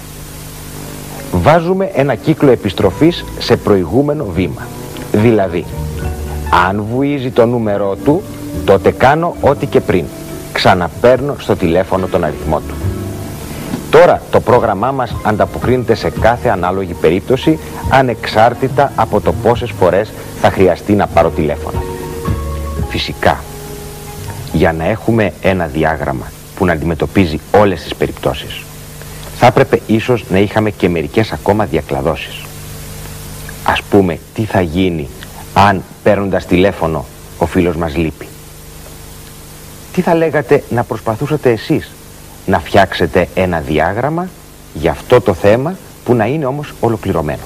Βάζουμε ένα κύκλο επιστροφής σε προηγούμενο βήμα. Δηλαδή, αν βουίζει το νούμερό του, τότε κάνω ό,τι και πριν. Ξαναπαίρνω στο τηλέφωνο τον αριθμό του. Τώρα το πρόγραμμά μας ανταποκρίνεται σε κάθε ανάλογη περίπτωση, ανεξάρτητα από το πόσες φορές θα χρειαστεί να πάρω τηλέφωνο. Φυσικά, για να έχουμε ένα διάγραμμα που να αντιμετωπίζει όλες τις περιπτώσεις, θα έπρεπε ίσως να είχαμε και μερικές ακόμα διακλαδώσεις. Ας πούμε, τι θα γίνει αν παίρνοντας τηλέφωνο ο φίλος μας λείπει? Τι θα λέγατε να προσπαθούσατε εσείς να φτιάξετε ένα διάγραμμα για αυτό το θέμα που να είναι όμως ολοκληρωμένο?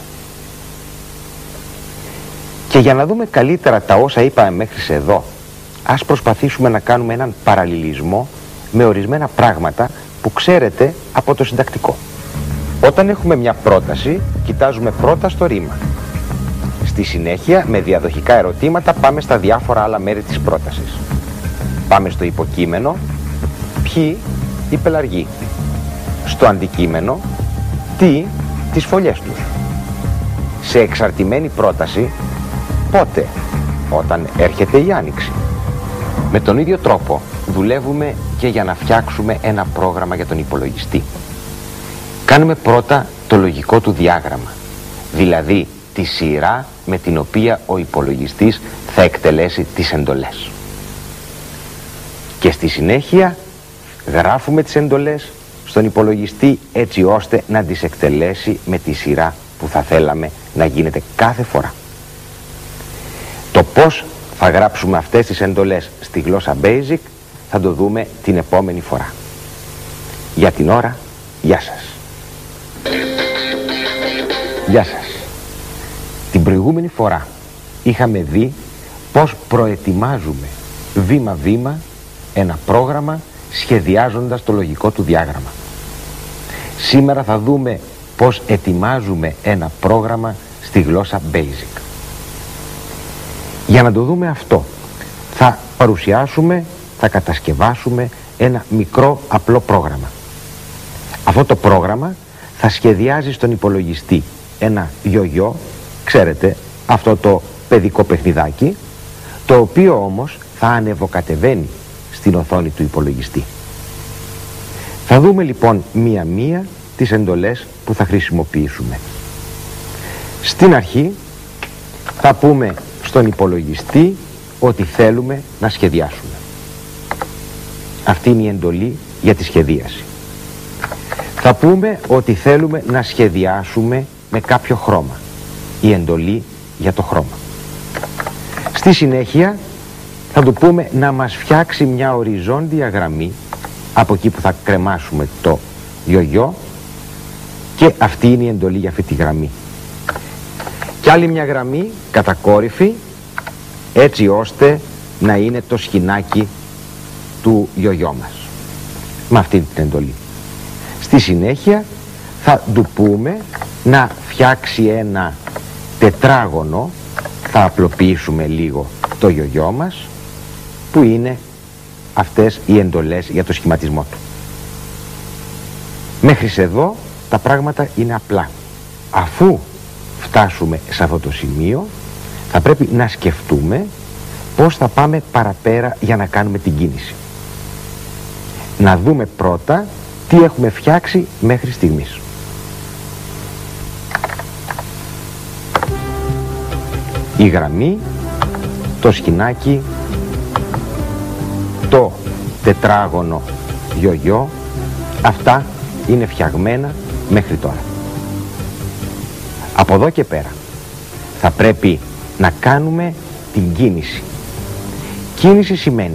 Και για να δούμε καλύτερα τα όσα είπαμε μέχρι εδώ, ας προσπαθήσουμε να κάνουμε έναν παραλληλισμό με ορισμένα πράγματα που ξέρετε από το συντακτικό. Όταν έχουμε μια πρόταση, κοιτάζουμε πρώτα στο ρήμα. Στη συνέχεια, με διαδοχικά ερωτήματα, πάμε στα διάφορα άλλα μέρη της πρότασης. Πάμε στο υποκείμενο, ποιοι οι πελαργοί. Στο αντικείμενο, τι τις φωλιές τους. Σε εξαρτημένη πρόταση, πότε? Όταν έρχεται η άνοιξη. Με τον ίδιο τρόπο δουλεύουμε και για να φτιάξουμε ένα πρόγραμμα για τον υπολογιστή. Κάνουμε πρώτα το λογικό του διάγραμμα, δηλαδή τη σειρά με την οποία ο υπολογιστής θα εκτελέσει τις εντολές. Και στη συνέχεια γράφουμε τις εντολές στον υπολογιστή έτσι ώστε να τις εκτελέσει με τη σειρά που θα θέλαμε να γίνεται κάθε φορά. Το πώς θα γράψουμε αυτές τις εντολές στη γλώσσα Basic θα το δούμε την επόμενη φορά. Για την ώρα, γεια σας. Γεια σας. Την προηγούμενη φορά είχαμε δει πώς προετοιμάζουμε βήμα-βήμα ένα πρόγραμμα σχεδιάζοντας το λογικό του διάγραμμα. Σήμερα θα δούμε πώς ετοιμάζουμε ένα πρόγραμμα στη γλώσσα Basic. Για να το δούμε αυτό, θα παρουσιάσουμε, θα κατασκευάσουμε ένα μικρό απλό πρόγραμμα. Αυτό το πρόγραμμα θα σχεδιάζει στον υπολογιστή ένα γιογιό, ξέρετε, αυτό το παιδικό παιχνιδάκι, το οποίο όμως θα ανεβοκατεβαίνει στην οθόνη του υπολογιστή. Θα δούμε λοιπόν μία-μία τις εντολές που θα χρησιμοποιήσουμε. Στην αρχή Θα πούμε στον υπολογιστή ότι θέλουμε να σχεδιάσουμε. Αυτή είναι η εντολή για τη σχεδίαση. Θα πούμε ότι θέλουμε να σχεδιάσουμε με κάποιο χρώμα. Η εντολή για το χρώμα. Στη συνέχεια θα του πούμε να μας φτιάξει μια οριζόντια γραμμή από εκεί που θα κρεμάσουμε το γιογιό, και αυτή είναι η εντολή για αυτή τη γραμμή. Και άλλη μια γραμμή κατακόρυφη, έτσι ώστε να είναι το σχοινάκι του γιογιό μας, με αυτή την εντολή. Στη συνέχεια θα του πούμε να φτιάξει ένα τετράγωνο, θα απλοποιήσουμε λίγο το γιογιό μας, που είναι αυτές οι εντολές για το σχηματισμό του. Μέχρι εδώ τα πράγματα είναι απλά. Αφού φτάσουμε σε αυτό το σημείο, θα πρέπει να σκεφτούμε πώς θα πάμε παραπέρα για να κάνουμε την κίνηση. Να δούμε πρώτα τι έχουμε φτιάξει μέχρι στιγμής. Η γραμμή, το σχοινάκι, το τετράγωνο γιογιό, αυτά είναι φτιαγμένα μέχρι τώρα. Από εδώ και πέρα θα πρέπει να κάνουμε την κίνηση. Κίνηση σημαίνει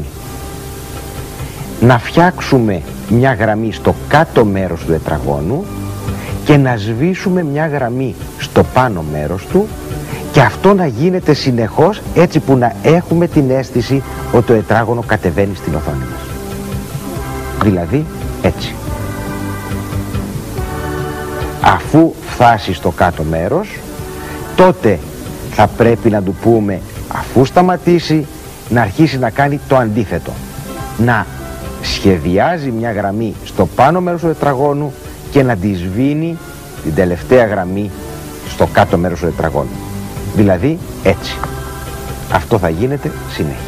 να φτιάξουμε μια γραμμή στο κάτω μέρος του τετραγώνου και να σβήσουμε μια γραμμή στο πάνω μέρος του, και αυτό να γίνεται συνεχώς, έτσι που να έχουμε την αίσθηση ότι το τετράγωνο κατεβαίνει στην οθόνη μας. Δηλαδή έτσι. Αφού φτάσει στο κάτω μέρος, τότε θα πρέπει να του πούμε, αφού σταματήσει, να αρχίσει να κάνει το αντίθετο. Να σχεδιάζει μια γραμμή στο πάνω μέρος του τετραγώνου και να τη σβήνει την τελευταία γραμμή στο κάτω μέρος του τετραγώνου. Δηλαδή έτσι. Αυτό θα γίνεται συνέχεια.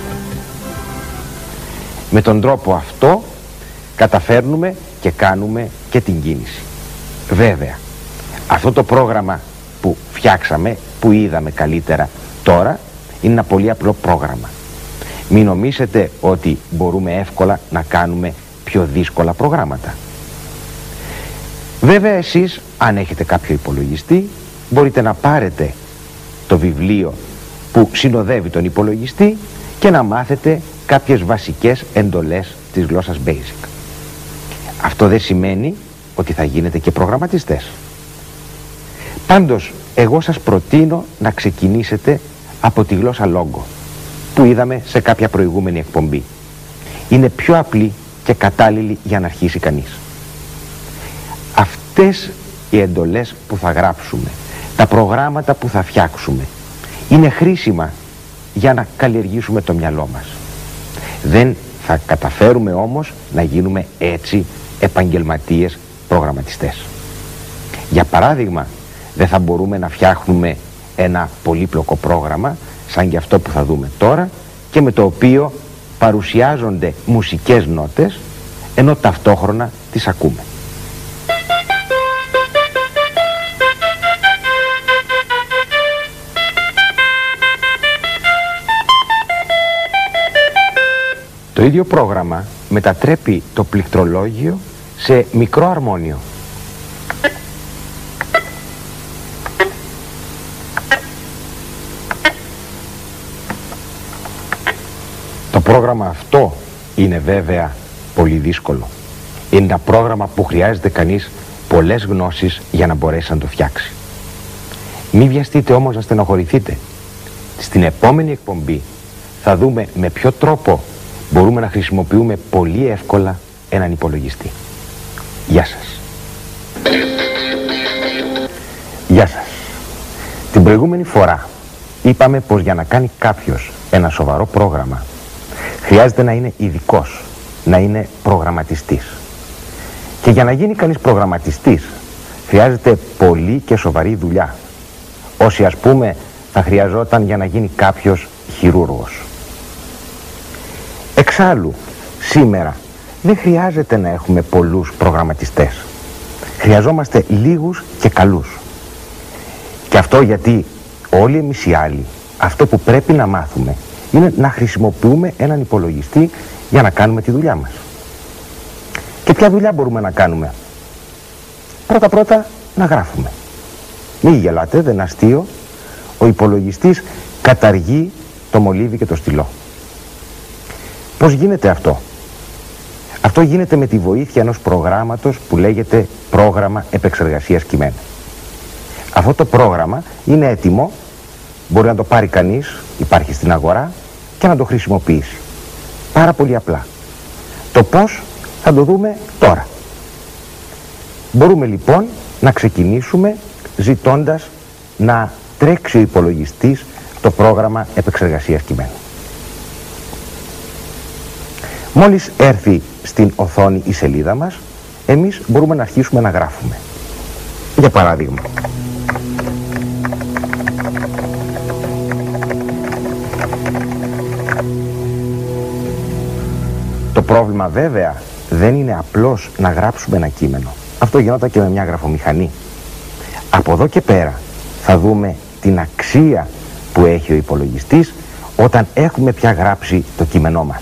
Με τον τρόπο αυτό καταφέρνουμε και κάνουμε και την κίνηση. Βέβαια, αυτό το πρόγραμμα που φτιάξαμε, που είδαμε καλύτερα τώρα, είναι ένα πολύ απλό πρόγραμμα. Μην νομίσετε ότι μπορούμε εύκολα να κάνουμε πιο δύσκολα προγράμματα. Βέβαια, εσείς, αν έχετε κάποιο υπολογιστή, μπορείτε να πάρετε το βιβλίο που συνοδεύει τον υπολογιστή και να μάθετε κάποιες βασικές εντολές της γλώσσας Basic. Αυτό δεν σημαίνει ότι θα γίνετε και προγραμματιστές. Πάντως, εγώ σας προτείνω να ξεκινήσετε από τη γλώσσα Logo, που είδαμε σε κάποια προηγούμενη εκπομπή. Είναι πιο απλή και κατάλληλη για να αρχίσει κανείς. Αυτές οι εντολές που θα γράψουμε, τα προγράμματα που θα φτιάξουμε, είναι χρήσιμα για να καλλιεργήσουμε το μυαλό μας. Δεν θα καταφέρουμε όμως να γίνουμε έτσι επαγγελματίες προγραμματιστές. Για παράδειγμα, δεν θα μπορούμε να φτιάχνουμε ένα πολύπλοκο πρόγραμμα σαν και αυτό που θα δούμε τώρα, και με το οποίο παρουσιάζονται μουσικές νότες ενώ ταυτόχρονα τις ακούμε. Το ίδιο πρόγραμμα μετατρέπει το πληκτρολόγιο σε μικρό αρμόνιο. Το πρόγραμμα αυτό είναι βέβαια πολύ δύσκολο. Είναι ένα πρόγραμμα που χρειάζεται κανείς πολλές γνώσεις για να μπορέσει να το φτιάξει. Μην βιαστείτε όμως να στενοχωρηθείτε. Στην επόμενη εκπομπή θα δούμε με ποιο τρόπο μπορούμε να χρησιμοποιούμε πολύ εύκολα έναν υπολογιστή. Γεια σας. Γεια σας. Την προηγούμενη φορά είπαμε πως για να κάνει κάποιος ένα σοβαρό πρόγραμμα χρειάζεται να είναι ειδικός, να είναι προγραμματιστής. Και για να γίνει κανείς προγραμματιστής χρειάζεται πολύ και σοβαρή δουλειά, όσοι ας πούμε θα χρειαζόταν για να γίνει κάποιος χειρούργος. Εξάλλου, σήμερα δεν χρειάζεται να έχουμε πολλούς προγραμματιστές. Χρειαζόμαστε λίγους και καλούς. Και αυτό γιατί όλοι εμείς οι άλλοι αυτό που πρέπει να μάθουμε είναι να χρησιμοποιούμε έναν υπολογιστή για να κάνουμε τη δουλειά μας. Και ποια δουλειά μπορούμε να κάνουμε? Πρώτα να γράφουμε. Μην γελάτε, δεν είναι αστείο. Ο υπολογιστής καταργεί το μολύβι και το στυλό. Πώς γίνεται αυτό? Αυτό γίνεται με τη βοήθεια ενός προγράμματος που λέγεται πρόγραμμα επεξεργασίας κειμένου. Αυτό το πρόγραμμα είναι έτοιμο, μπορεί να το πάρει κανείς, υπάρχει στην αγορά, και να το χρησιμοποιήσει. Πάρα πολύ απλά. Το πώς θα το δούμε τώρα. Μπορούμε λοιπόν να ξεκινήσουμε ζητώντας να τρέξει ο υπολογιστής το πρόγραμμα επεξεργασίας κειμένου. Μόλις έρθει στην οθόνη η σελίδα μας, εμείς μπορούμε να αρχίσουμε να γράφουμε. Για παράδειγμα, το πρόβλημα βέβαια δεν είναι απλώς να γράψουμε ένα κείμενο. Αυτό γινόταν και με μια γραφομηχανή. Από εδώ και πέρα θα δούμε την αξία που έχει ο υπολογιστής όταν έχουμε πια γράψει το κείμενό μας.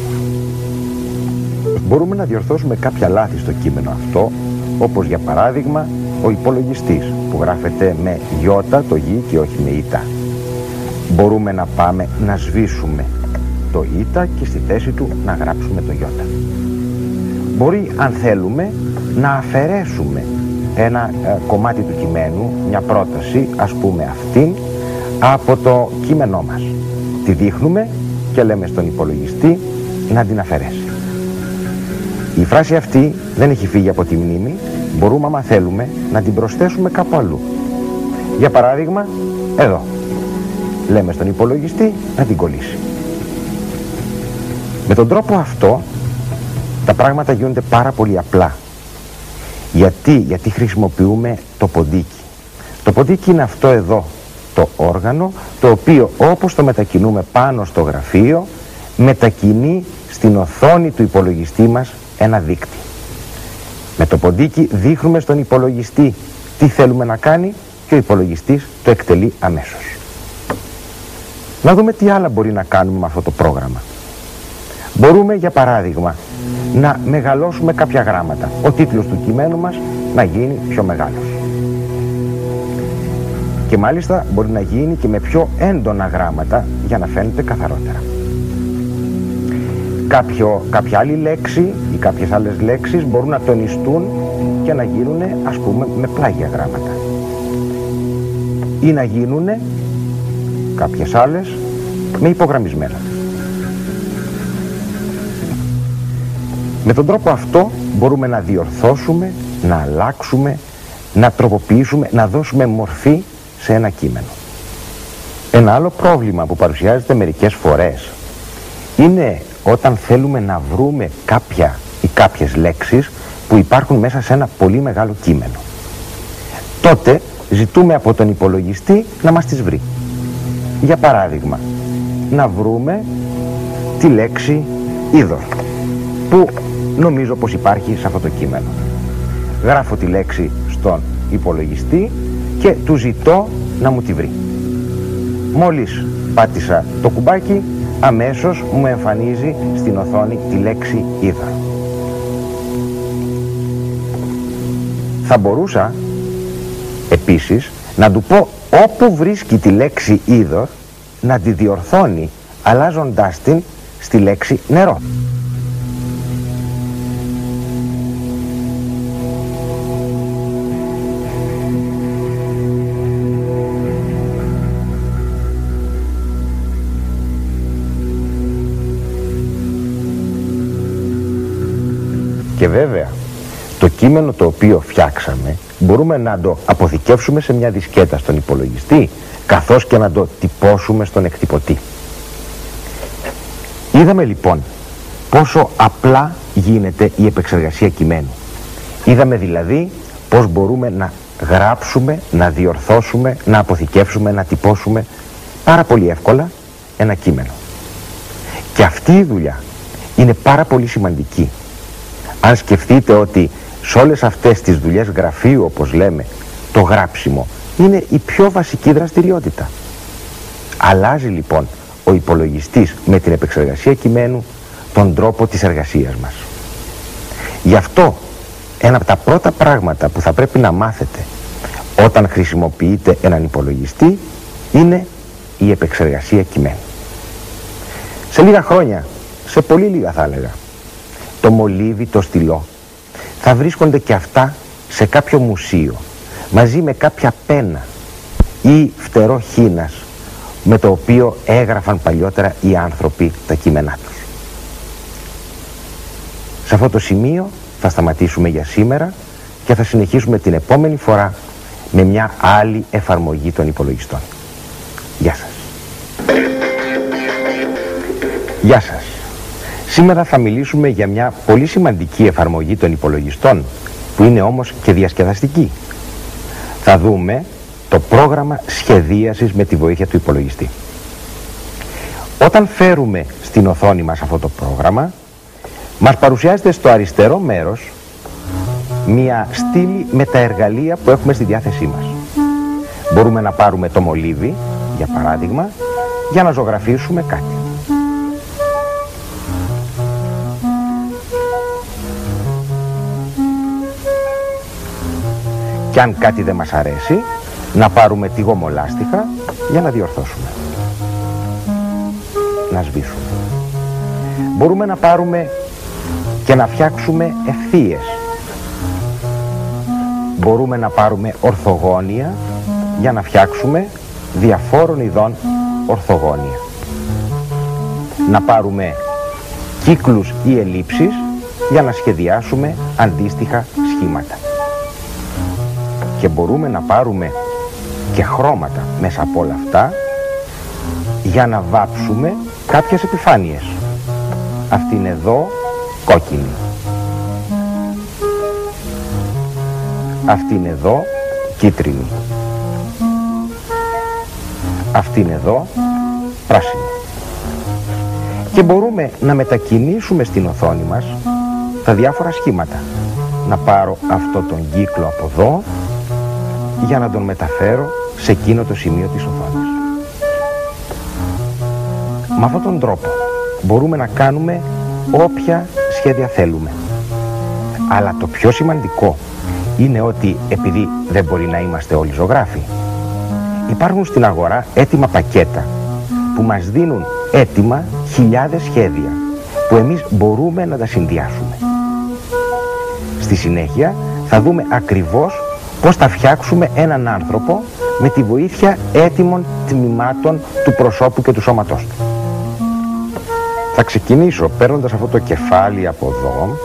Μπορούμε να διορθώσουμε κάποια λάθη στο κείμενο αυτό, όπως για παράδειγμα ο υπολογιστής που γράφεται με γιώτα το γ και όχι με ήτα. Μπορούμε να πάμε να σβήσουμε το ήτα και στη θέση του να γράψουμε το γιώτα. Μπορεί, αν θέλουμε, να αφαιρέσουμε ένα κομμάτι του κειμένου, μια πρόταση, ας πούμε αυτήν, από το κείμενό μας. Τη δείχνουμε και λέμε στον υπολογιστή να την αφαιρέσει. Η φράση αυτή δεν έχει φύγει από τη μνήμη, μπορούμε, άμα θέλουμε, να την προσθέσουμε κάπου αλλού. Για παράδειγμα, εδώ. Λέμε στον υπολογιστή να την κολλήσει. Με τον τρόπο αυτό τα πράγματα γίνονται πάρα πολύ απλά. Γιατί χρησιμοποιούμε το ποντίκι. Το ποντίκι είναι αυτό εδώ το όργανο, το οποίο όπως το μετακινούμε πάνω στο γραφείο, μετακινεί στην οθόνη του υπολογιστή μας ένα δείκτη. Με το ποντίκι δείχνουμε στον υπολογιστή τι θέλουμε να κάνει και ο υπολογιστής το εκτελεί αμέσως. Να δούμε τι άλλα μπορεί να κάνουμε με αυτό το πρόγραμμα. Μπορούμε, για παράδειγμα, να μεγαλώσουμε κάποια γράμματα. Ο τίτλος του κειμένου μας να γίνει πιο μεγάλος. Και μάλιστα μπορεί να γίνει και με πιο έντονα γράμματα για να φαίνεται καθαρότερα. Κάποια άλλη λέξη ή κάποιες άλλες λέξεις μπορούν να τονιστούν και να γίνουν, ας πούμε, με πλάγια γράμματα. Ή να γίνουν κάποιες άλλες με υπογραμμισμένα. Με τον τρόπο αυτό μπορούμε να διορθώσουμε, να αλλάξουμε, να τροποποιήσουμε, να δώσουμε μορφή σε ένα κείμενο. Ένα άλλο πρόβλημα που παρουσιάζεται μερικές φορές είναι όταν θέλουμε να βρούμε κάποια ή κάποιες λέξεις που υπάρχουν μέσα σε ένα πολύ μεγάλο κείμενο. Τότε ζητούμε από τον υπολογιστή να μας τις βρει. Για παράδειγμα, να βρούμε τη λέξη είδωρ, που νομίζω πως υπάρχει σε αυτό το κείμενο. Γράφω τη λέξη στον υπολογιστή και του ζητώ να μου τη βρει. Μόλις πάτησα το κουμπάκι, αμέσως μου εμφανίζει στην οθόνη τη λέξη είδωρ. Θα μπορούσα επίσης να του πω όπου βρίσκει τη λέξη είδωρ να τη διορθώνει, αλλάζοντάς την στη λέξη νερό. Και βέβαια, το κείμενο το οποίο φτιάξαμε μπορούμε να το αποθηκεύσουμε σε μια δισκέτα στον υπολογιστή, καθώς και να το τυπώσουμε στον εκτυπωτή. Είδαμε λοιπόν πόσο απλά γίνεται η επεξεργασία κειμένου. Είδαμε δηλαδή πώς μπορούμε να γράψουμε, να διορθώσουμε, να αποθηκεύσουμε, να τυπώσουμε πάρα πολύ εύκολα ένα κείμενο. Και αυτή η δουλειά είναι πάρα πολύ σημαντική. Αν σκεφτείτε ότι σε όλες αυτές τις δουλειές γραφείου, όπως λέμε, το γράψιμο είναι η πιο βασική δραστηριότητα. Αλλάζει λοιπόν ο υπολογιστής με την επεξεργασία κειμένου τον τρόπο της εργασίας μας. Γι' αυτό ένα από τα πρώτα πράγματα που θα πρέπει να μάθετε όταν χρησιμοποιείτε έναν υπολογιστή είναι η επεξεργασία κειμένου. Σε λίγα χρόνια, σε πολύ λίγα θα έλεγα, το μολύβι, το στυλό θα βρίσκονται και αυτά σε κάποιο μουσείο μαζί με κάποια πένα ή φτερό χήνας με το οποίο έγραφαν παλιότερα οι άνθρωποι τα κείμενά τους. Σε αυτό το σημείο θα σταματήσουμε για σήμερα και θα συνεχίσουμε την επόμενη φορά με μια άλλη εφαρμογή των υπολογιστών. Γεια σας. Γεια σας. Σήμερα θα μιλήσουμε για μια πολύ σημαντική εφαρμογή των υπολογιστών, που είναι όμως και διασκεδαστική. Θα δούμε το πρόγραμμα σχεδίασης με τη βοήθεια του υπολογιστή. Όταν φέρουμε στην οθόνη μας αυτό το πρόγραμμα, μας παρουσιάζεται στο αριστερό μέρος μια στήλη με τα εργαλεία που έχουμε στη διάθεσή μας. Μπορούμε να πάρουμε το μολύβι, για παράδειγμα, για να ζωγραφίσουμε κάτι. Και αν κάτι δεν μας αρέσει, να πάρουμε τη γομολάστιχα για να διορθώσουμε. Να σβήσουμε. Μπορούμε να πάρουμε και να φτιάξουμε ευθείες. Μπορούμε να πάρουμε ορθογώνια για να φτιάξουμε διαφόρων ειδών ορθογώνια. Να πάρουμε κύκλους ή ελλείψεις για να σχεδιάσουμε αντίστοιχα σχήματα. Και μπορούμε να πάρουμε και χρώματα μέσα από όλα αυτά για να βάψουμε κάποιες επιφάνειες. Αυτή είναι εδώ κόκκινη. Αυτή είναι εδώ κίτρινη. Αυτή είναι εδώ πράσινη. Και μπορούμε να μετακινήσουμε στην οθόνη μας τα διάφορα σχήματα. Να πάρω αυτό τον κύκλο από εδώ για να τον μεταφέρω σε εκείνο το σημείο της οθόνης. Με αυτόν τον τρόπο μπορούμε να κάνουμε όποια σχέδια θέλουμε. Αλλά το πιο σημαντικό είναι ότι επειδή δεν μπορεί να είμαστε όλοι ζωγράφοι, υπάρχουν στην αγορά έτοιμα πακέτα που μας δίνουν έτοιμα χιλιάδες σχέδια που εμείς μπορούμε να τα συνδυάσουμε. Στη συνέχεια θα δούμε ακριβώς πώς θα φτιάξουμε έναν άνθρωπο με τη βοήθεια έτοιμων τμήματων του προσώπου και του σώματός του. Θα ξεκινήσω παίρνοντας αυτό το κεφάλι από εδώ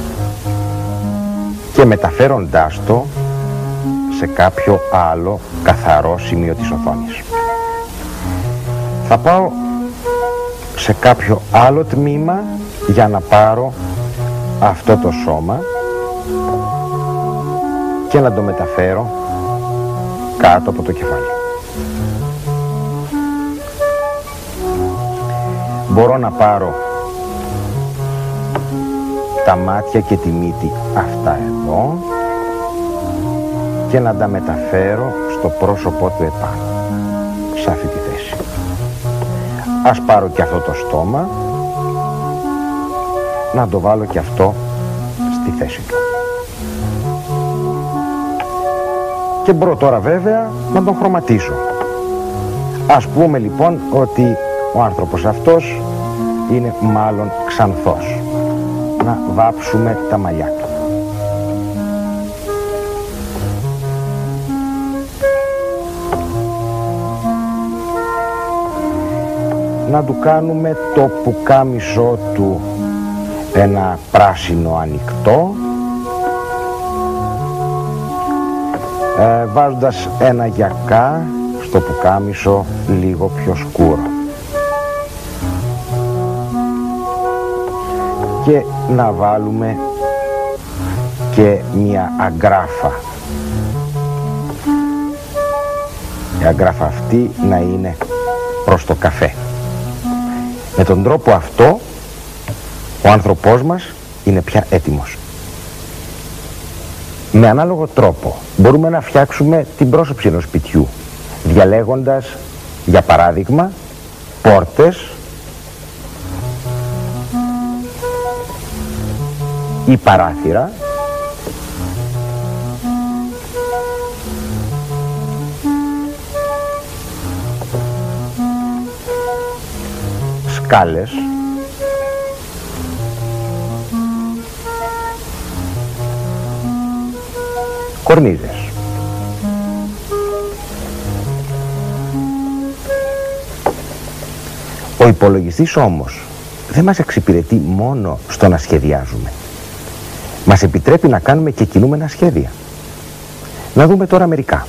και μεταφέροντάς το σε κάποιο άλλο καθαρό σημείο της οθόνης. Θα πάω σε κάποιο άλλο τμήμα για να πάρω αυτό το σώμα και να το μεταφέρω κάτω από το κεφάλι. Μπορώ να πάρω τα μάτια και τη μύτη αυτά εδώ και να τα μεταφέρω στο πρόσωπό του επάνω, σε αυτή τη θέση. Ας πάρω και αυτό το στόμα, να το βάλω και αυτό στη θέση του. Και μπορώ τώρα βέβαια να τον χρωματίσω. Ας πούμε λοιπόν ότι ο άνθρωπος αυτός είναι μάλλον ξανθός. Να βάψουμε τα μαλλιά του. Να του κάνουμε το πουκάμισό του ένα πράσινο ανοιχτό, βάζοντας ένα γιακά στο πουκάμισο λίγο πιο σκούρο. Και να βάλουμε και μια αγκράφα. Η αγκράφα αυτή να είναι προς το καφέ. Με τον τρόπο αυτό ο άνθρωπός μας είναι πια έτοιμος. Με ανάλογο τρόπο μπορούμε να φτιάξουμε την πρόσωψη ενός σπιτιού, διαλέγοντας Για παράδειγμα, πόρτες ή παράθυρα, σκάλες, κορνίζες. Ο υπολογιστής όμως δεν μας εξυπηρετεί μόνο στο να σχεδιάζουμε. Μας επιτρέπει να κάνουμε και κινούμενα σχέδια. Να δούμε τώρα μερικά.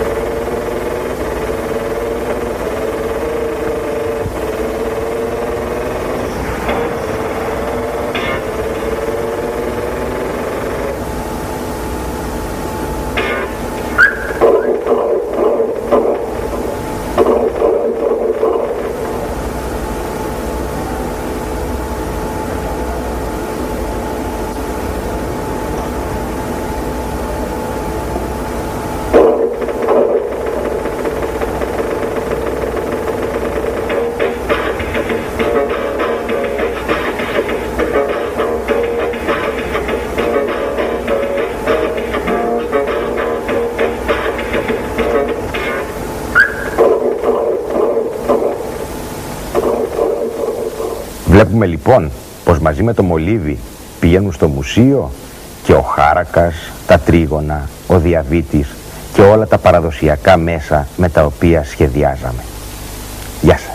Βλέπουμε λοιπόν πως μαζί με το μολύβι πηγαίνουν στο μουσείο και ο χάρακας, τα τρίγωνα, ο διαβήτης και όλα τα παραδοσιακά μέσα με τα οποία σχεδιάζαμε. Γεια σας.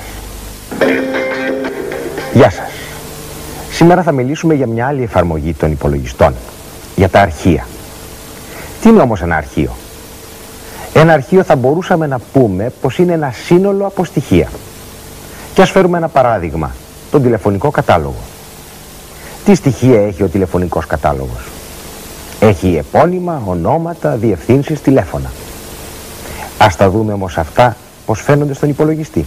Γεια σας. Σήμερα θα μιλήσουμε για μια άλλη εφαρμογή των υπολογιστών, για τα αρχεία. Τι είναι όμως ένα αρχείο? Ένα αρχείο θα μπορούσαμε να πούμε πως είναι ένα σύνολο από στοιχεία. Και ας φέρουμε ένα παράδειγμα, τον τηλεφωνικό κατάλογο. Τι στοιχεία έχει ο τηλεφωνικός κατάλογος? Έχει επώνυμα, ονόματα, διευθύνσεις, τηλέφωνα. Ας τα δούμε όμως αυτά πως φαίνονται στον υπολογιστή.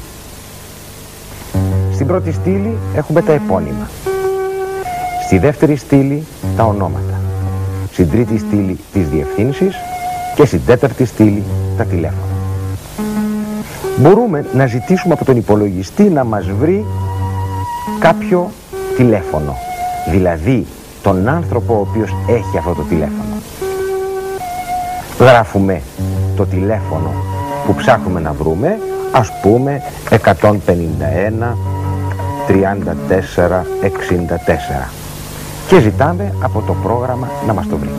Στην πρώτη στήλη έχουμε τα επώνυμα. Στη δεύτερη στήλη τα ονόματα. Στην τρίτη στήλη τις διευθύνσεις και στην τέταρτη στήλη τα τηλέφωνα. Μπορούμε να ζητήσουμε από τον υπολογιστή να μας βρει κάποιο τηλέφωνο, δηλαδή τον άνθρωπο ο οποίος έχει αυτό το τηλέφωνο. Γράφουμε το τηλέφωνο που ψάχνουμε να βρούμε, ας πούμε 151 34 64, και ζητάμε από το πρόγραμμα να μας το βρει.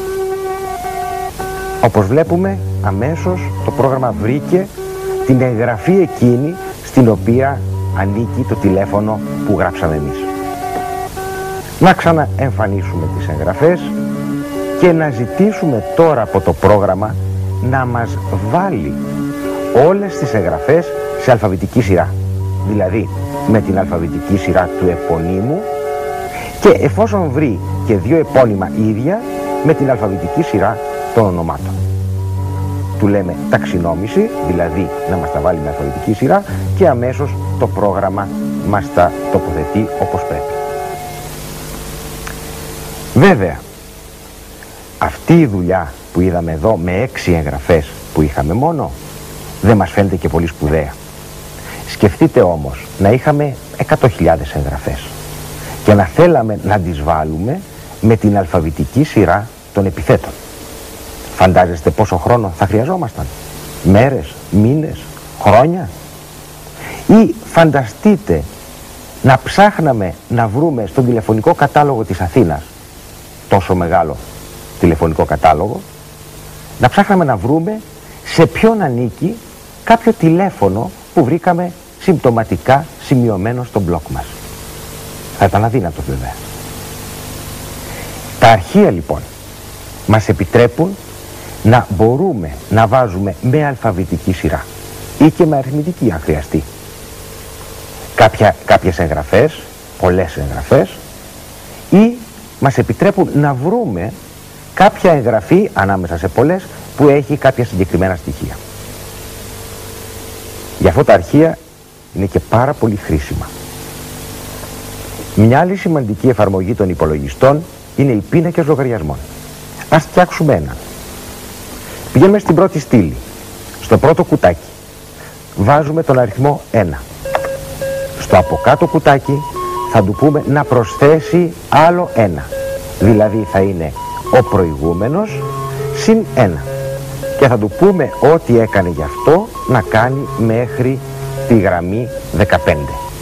Όπως βλέπουμε, αμέσως το πρόγραμμα βρήκε την εγγραφή εκείνη στην οποία ανήκει το τηλέφωνο που γράψαμε εμείς. Να ξαναεμφανίσουμε τις εγγραφές και να ζητήσουμε τώρα από το πρόγραμμα να μας βάλει όλες τις εγγραφές σε αλφαβητική σειρά. Δηλαδή με την αλφαβητική σειρά του επωνύμου και εφόσον βρει και δύο επώνυμα ίδια, με την αλφαβητική σειρά των ονομάτων. Του λέμε ταξινόμηση, δηλαδή να μας τα βάλει με αλφαβητική σειρά, και αμέσως το πρόγραμμα μας τα τοποθετεί όπως πρέπει. Βέβαια, αυτή η δουλειά που είδαμε εδώ με 6 εγγραφές που είχαμε μόνο, δεν μας φαίνεται και πολύ σπουδαία. Σκεφτείτε όμως να είχαμε 100.000 εγγραφές και να θέλαμε να τις βάλουμε με την αλφαβητική σειρά των επιθέτων. Φαντάζεστε πόσο χρόνο θα χρειαζόμασταν? Μέρες, μήνες, χρόνια? Ή φανταστείτε να ψάχναμε να βρούμε στον τηλεφωνικό κατάλογο της Αθήνας, τόσο μεγάλο τηλεφωνικό κατάλογο, να ψάχναμε να βρούμε σε ποιον ανήκει κάποιο τηλέφωνο που βρήκαμε συμπτωματικά σημειωμένο στο μπλοκ μας. Θα ήταν αδύνατο βέβαια. Τα αρχεία λοιπόν μας επιτρέπουν να μπορούμε να βάζουμε με αλφαβητική σειρά ή και με αριθμητική αν χρειαστεί κάποιες εγγραφές, πολλές εγγραφές, ή μας επιτρέπουν να βρούμε κάποια εγγραφή ανάμεσα σε πολλές που έχει κάποια συγκεκριμένα στοιχεία. Γι' αυτό τα αρχεία είναι και πάρα πολύ χρήσιμα. Μια άλλη σημαντική εφαρμογή των υπολογιστών είναι οι πίνακες λογαριασμών. Ας φτιάξουμε ένα. Πηγαίνουμε στην πρώτη στήλη, στο πρώτο κουτάκι. βάζουμε τον αριθμό 1. Στο από κάτω κουτάκι θα του πούμε να προσθέσει άλλο 1. Δηλαδή θα είναι ο προηγούμενος συν 1. Και θα του πούμε ό,τι έκανε γι' αυτό να κάνει μέχρι τη γραμμή 15.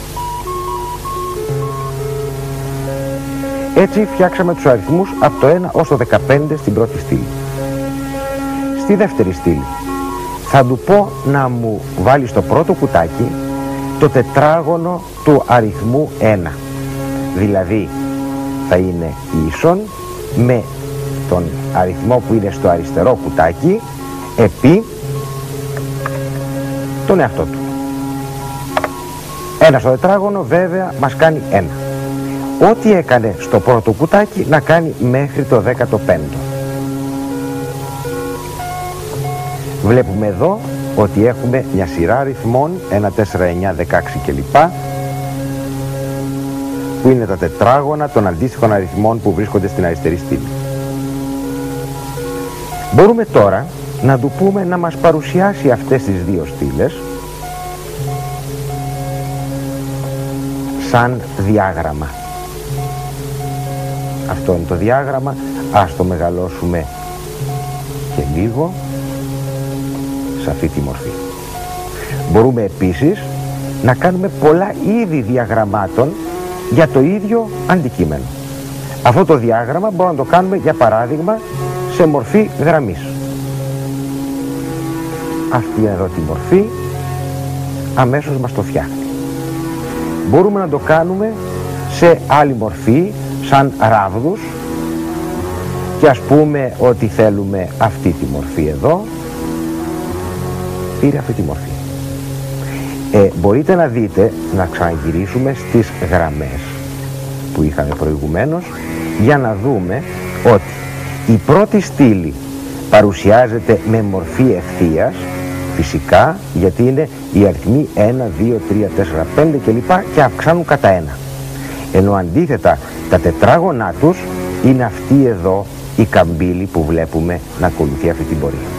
Έτσι φτιάξαμε τους αριθμούς από το 1 ως το 15 στην πρώτη στήλη. Στη δεύτερη στήλη θα του πω να μου βάλει στο πρώτο κουτάκι το τετράγωνο του αριθμού 1. Δηλαδή θα είναι ίσον με τον αριθμό που είναι στο αριστερό κουτάκι επί τον εαυτό του. 1 στο τετράγωνο βέβαια μας κάνει 1. Ό,τι έκανε στο πρώτο κουτάκι να κάνει μέχρι το 15ο. Βλέπουμε εδώ ότι έχουμε μια σειρά αριθμών 1, 4, 9, 16 κλπ. Που είναι τα τετράγωνα των αντίστοιχων αριθμών που βρίσκονται στην αριστερή στήλη. Μπορούμε τώρα να του πούμε να μας παρουσιάσει αυτές τις δύο στήλες σαν διάγραμμα. Αυτό είναι το διάγραμμα, ας το μεγαλώσουμε και λίγο σε αυτή τη μορφή. Μπορούμε επίσης να κάνουμε πολλά είδη διαγραμμάτων για το ίδιο αντικείμενο. Αυτό το διάγραμμα μπορούμε να το κάνουμε για παράδειγμα σε μορφή γραμμής. Αυτή εδώ τη μορφή αμέσως μας το φτιάχνει. Μπορούμε να το κάνουμε σε άλλη μορφή σαν ράβδους και ας πούμε ότι θέλουμε αυτή τη μορφή εδώ. Πήρε αυτή τη μορφή. Μπορείτε να δείτε, να ξαναγυρίσουμε στις γραμμές που είχαμε προηγουμένως για να δούμε ότι η πρώτη στήλη παρουσιάζεται με μορφή ευθείας, φυσικά, γιατί είναι οι αριθμοί 1, 2, 3, 4, 5 κλπ. Και αυξάνουν κατά 1. Ενώ αντίθετα τα τετράγωνά τους είναι αυτή εδώ η καμπύλη που βλέπουμε να ακολουθεί αυτή την πορεία.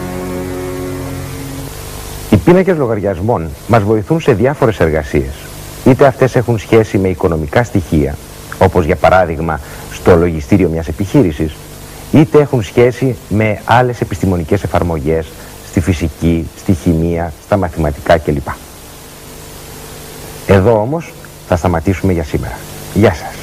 Οι πίνακες λογαριασμών μας βοηθούν σε διάφορες εργασίες. Είτε αυτές έχουν σχέση με οικονομικά στοιχεία, όπως για παράδειγμα στο λογιστήριο μιας επιχείρησης, είτε έχουν σχέση με άλλες επιστημονικές εφαρμογές, στη φυσική, στη χημεία, στα μαθηματικά κλπ. Εδώ όμως θα σταματήσουμε για σήμερα. Γεια σας.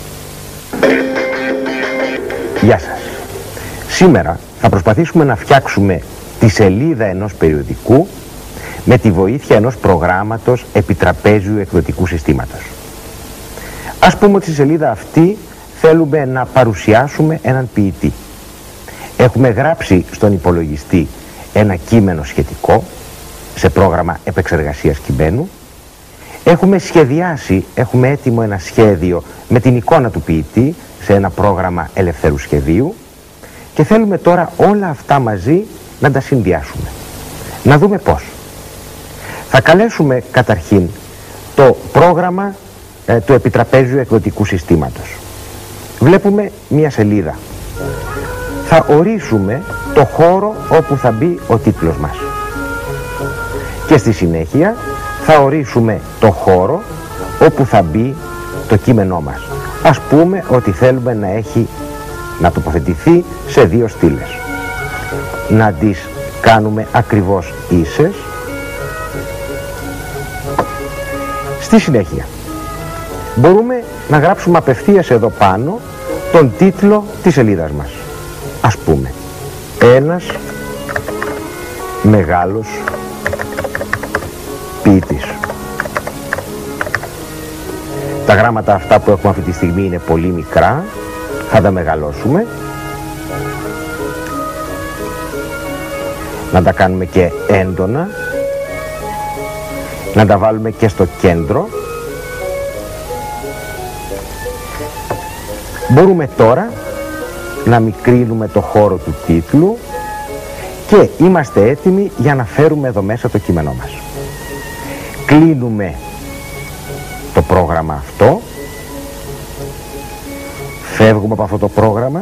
Γεια σας. Σήμερα θα προσπαθήσουμε να φτιάξουμε τη σελίδα ενός περιοδικού με τη βοήθεια ενός προγράμματος επιτραπέζιου εκδοτικού συστήματος. Ας πούμε ότι στη σελίδα αυτή θέλουμε να παρουσιάσουμε έναν ποιητή. Έχουμε γράψει στον υπολογιστή ένα κείμενο σχετικό σε πρόγραμμα επεξεργασίας κειμένου. Έχουμε σχεδιάσει, έχουμε έτοιμο ένα σχέδιο με την εικόνα του ποιητή σε ένα πρόγραμμα ελευθέρου σχεδίου και θέλουμε τώρα όλα αυτά μαζί να τα συνδυάσουμε. Να δούμε πώς. Θα καλέσουμε καταρχήν το πρόγραμμα του επιτραπέζιου εκδοτικού συστήματος. Βλέπουμε μία σελίδα. Θα ορίσουμε το χώρο όπου θα μπει ο τίτλος μας. Και στη συνέχεια θα ορίσουμε το χώρο όπου θα μπει το κείμενό μας. Ας πούμε ότι θέλουμε να τοποθετηθεί σε δύο στήλες. Να τις κάνουμε ακριβώς ίσες. Στη συνέχεια μπορούμε να γράψουμε απευθείας εδώ πάνω τον τίτλο της σελίδας μας. Ας πούμε, ένας μεγάλος ποιητής. Τα γράμματα αυτά που έχουμε αυτή τη στιγμή είναι πολύ μικρά, θα τα μεγαλώσουμε. Να τα κάνουμε και έντονα, να τα βάλουμε και στο κέντρο. Μπορούμε τώρα να μικρύνουμε το χώρο του τίτλου και είμαστε έτοιμοι για να φέρουμε εδώ μέσα το κείμενό μας. Κλείνουμε το πρόγραμμα αυτό, φεύγουμε από αυτό το πρόγραμμα,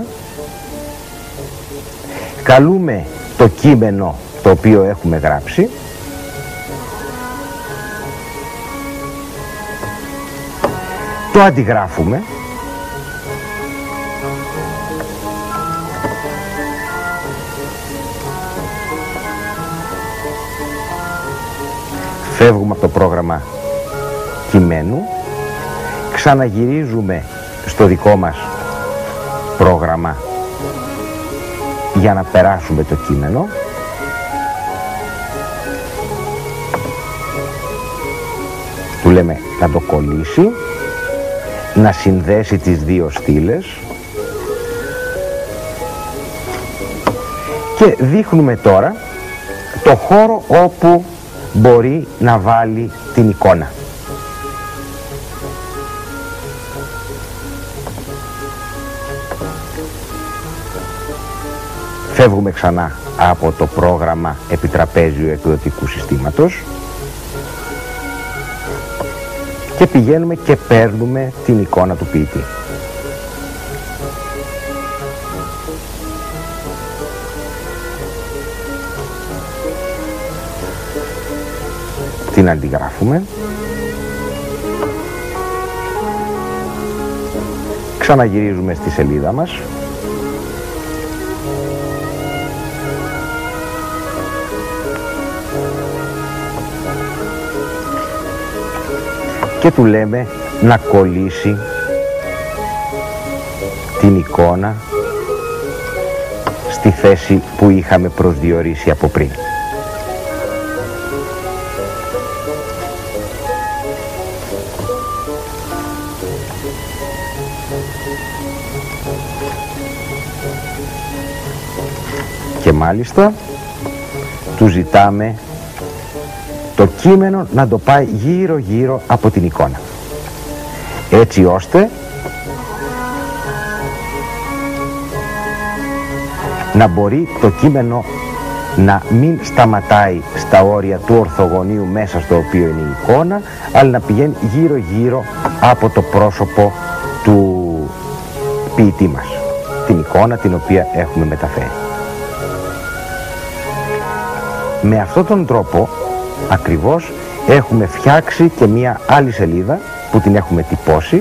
καλούμε το κείμενο το οποίο έχουμε γράψει το αντιγράφουμε φεύγουμε από το πρόγραμμα κειμένου, ξαναγυρίζουμε στο δικό μας πρόγραμμα για να περάσουμε το κείμενο. Του λέμε να το κολλήσει, να συνδέσει τις δύο στήλες και δείχνουμε τώρα το χώρο όπου μπορεί να βάλει την εικόνα. Φεύγουμε ξανά από το πρόγραμμα επιτραπέζιο εκδοτικού συστήματος και πηγαίνουμε και παίρνουμε την εικόνα του ποιητή. Την αντιγράφουμε, ξαναγυρίζουμε στη σελίδα μας και του λέμε να κολλήσει την εικόνα στη θέση που είχαμε προσδιορίσει από πριν. Και μάλιστα του ζητάμε το κείμενο να το πάει γύρω γύρω από την εικόνα, έτσι ώστε να μπορεί το κείμενο να μην σταματάει στα όρια του ορθογωνίου μέσα στο οποίο είναι η εικόνα, αλλά να πηγαίνει γύρω γύρω από το πρόσωπο του ποιητή μας, την εικόνα την οποία έχουμε μεταφέρει. Με αυτόν τον τρόπο ακριβώς έχουμε φτιάξει και μία άλλη σελίδα που την έχουμε τυπώσει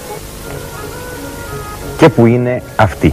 και που είναι αυτή.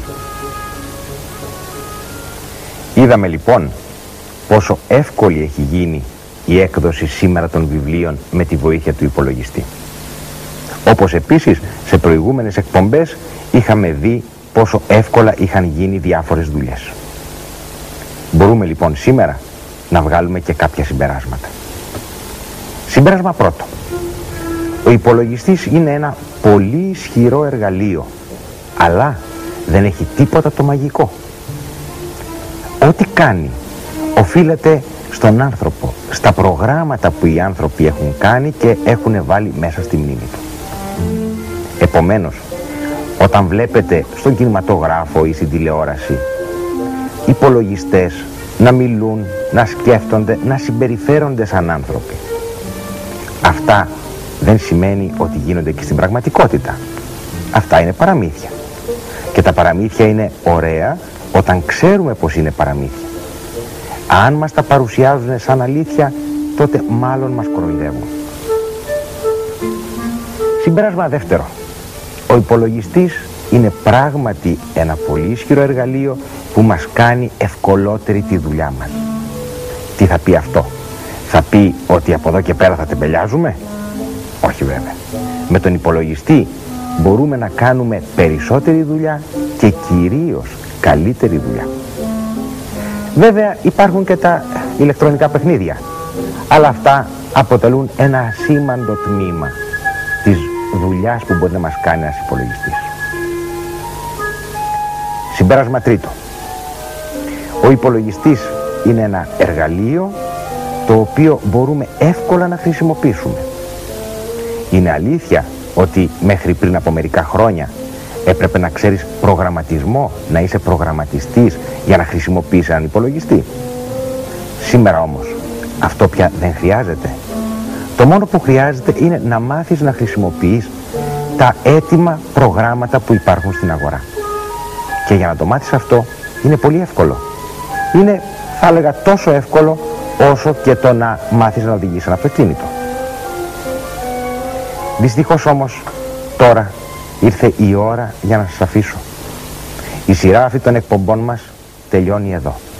Είδαμε λοιπόν πόσο εύκολη έχει γίνει η έκδοση σήμερα των βιβλίων με τη βοήθεια του υπολογιστή. Όπως επίσης σε προηγούμενες εκπομπές είχαμε δει πόσο εύκολα είχαν γίνει διάφορες δουλειές. Μπορούμε λοιπόν σήμερα να βγάλουμε και κάποια συμπεράσματα. Συμπέρασμα πρώτο. Ο υπολογιστής είναι ένα πολύ ισχυρό εργαλείο, αλλά δεν έχει τίποτα το μαγικό. Ό,τι κάνει οφείλεται στον άνθρωπο, στα προγράμματα που οι άνθρωποι έχουν κάνει και έχουν βάλει μέσα στη μνήμη του. Επομένως, όταν βλέπετε στον κινηματογράφο ή στην τηλεόραση υπολογιστές να μιλούν, να σκέφτονται, να συμπεριφέρονται σαν άνθρωποι, αυτά δεν σημαίνει ότι γίνονται και στην πραγματικότητα. Αυτά είναι παραμύθια. Και τα παραμύθια είναι ωραία όταν ξέρουμε πως είναι παραμύθια. Αν μας τα παρουσιάζουν σαν αλήθεια, τότε μάλλον μας κοροϊδεύουν. Συμπέρασμα δεύτερο. Ο υπολογιστής είναι πράγματι ένα πολύ ισχυρό εργαλείο που μας κάνει ευκολότερη τη δουλειά μας. Τι θα πει αυτό? Θα πει ότι από εδώ και πέρα θα τεμπελιάζουμε? Όχι βέβαια. Με τον υπολογιστή μπορούμε να κάνουμε περισσότερη δουλειά και κυρίως καλύτερη δουλειά. Βέβαια υπάρχουν και τα ηλεκτρονικά παιχνίδια, αλλά αυτά αποτελούν ένα ασήμαντο τμήμα της δουλειάς που μπορεί να μας κάνει ένας υπολογιστής. Συμπέρασμα τρίτο. Ο υπολογιστής είναι ένα εργαλείο το οποίο μπορούμε εύκολα να χρησιμοποιήσουμε. Είναι αλήθεια ότι μέχρι πριν από μερικά χρόνια έπρεπε να ξέρεις προγραμματισμό, να είσαι προγραμματιστής για να χρησιμοποιήσεις έναν υπολογιστή. Σήμερα όμως αυτό πια δεν χρειάζεται. Το μόνο που χρειάζεται είναι να μάθεις να χρησιμοποιείς τα έτοιμα προγράμματα που υπάρχουν στην αγορά. Και για να το μάθεις αυτό είναι πολύ εύκολο. Είναι, θα έλεγα, τόσο εύκολο όσο και το να μάθεις να οδηγείς ένα αυτοκίνητο. Δυστυχώς όμως Τώρα ήρθε η ώρα για να σας αφήσω. Η σειρά αυτή των εκπομπών μας τελειώνει εδώ.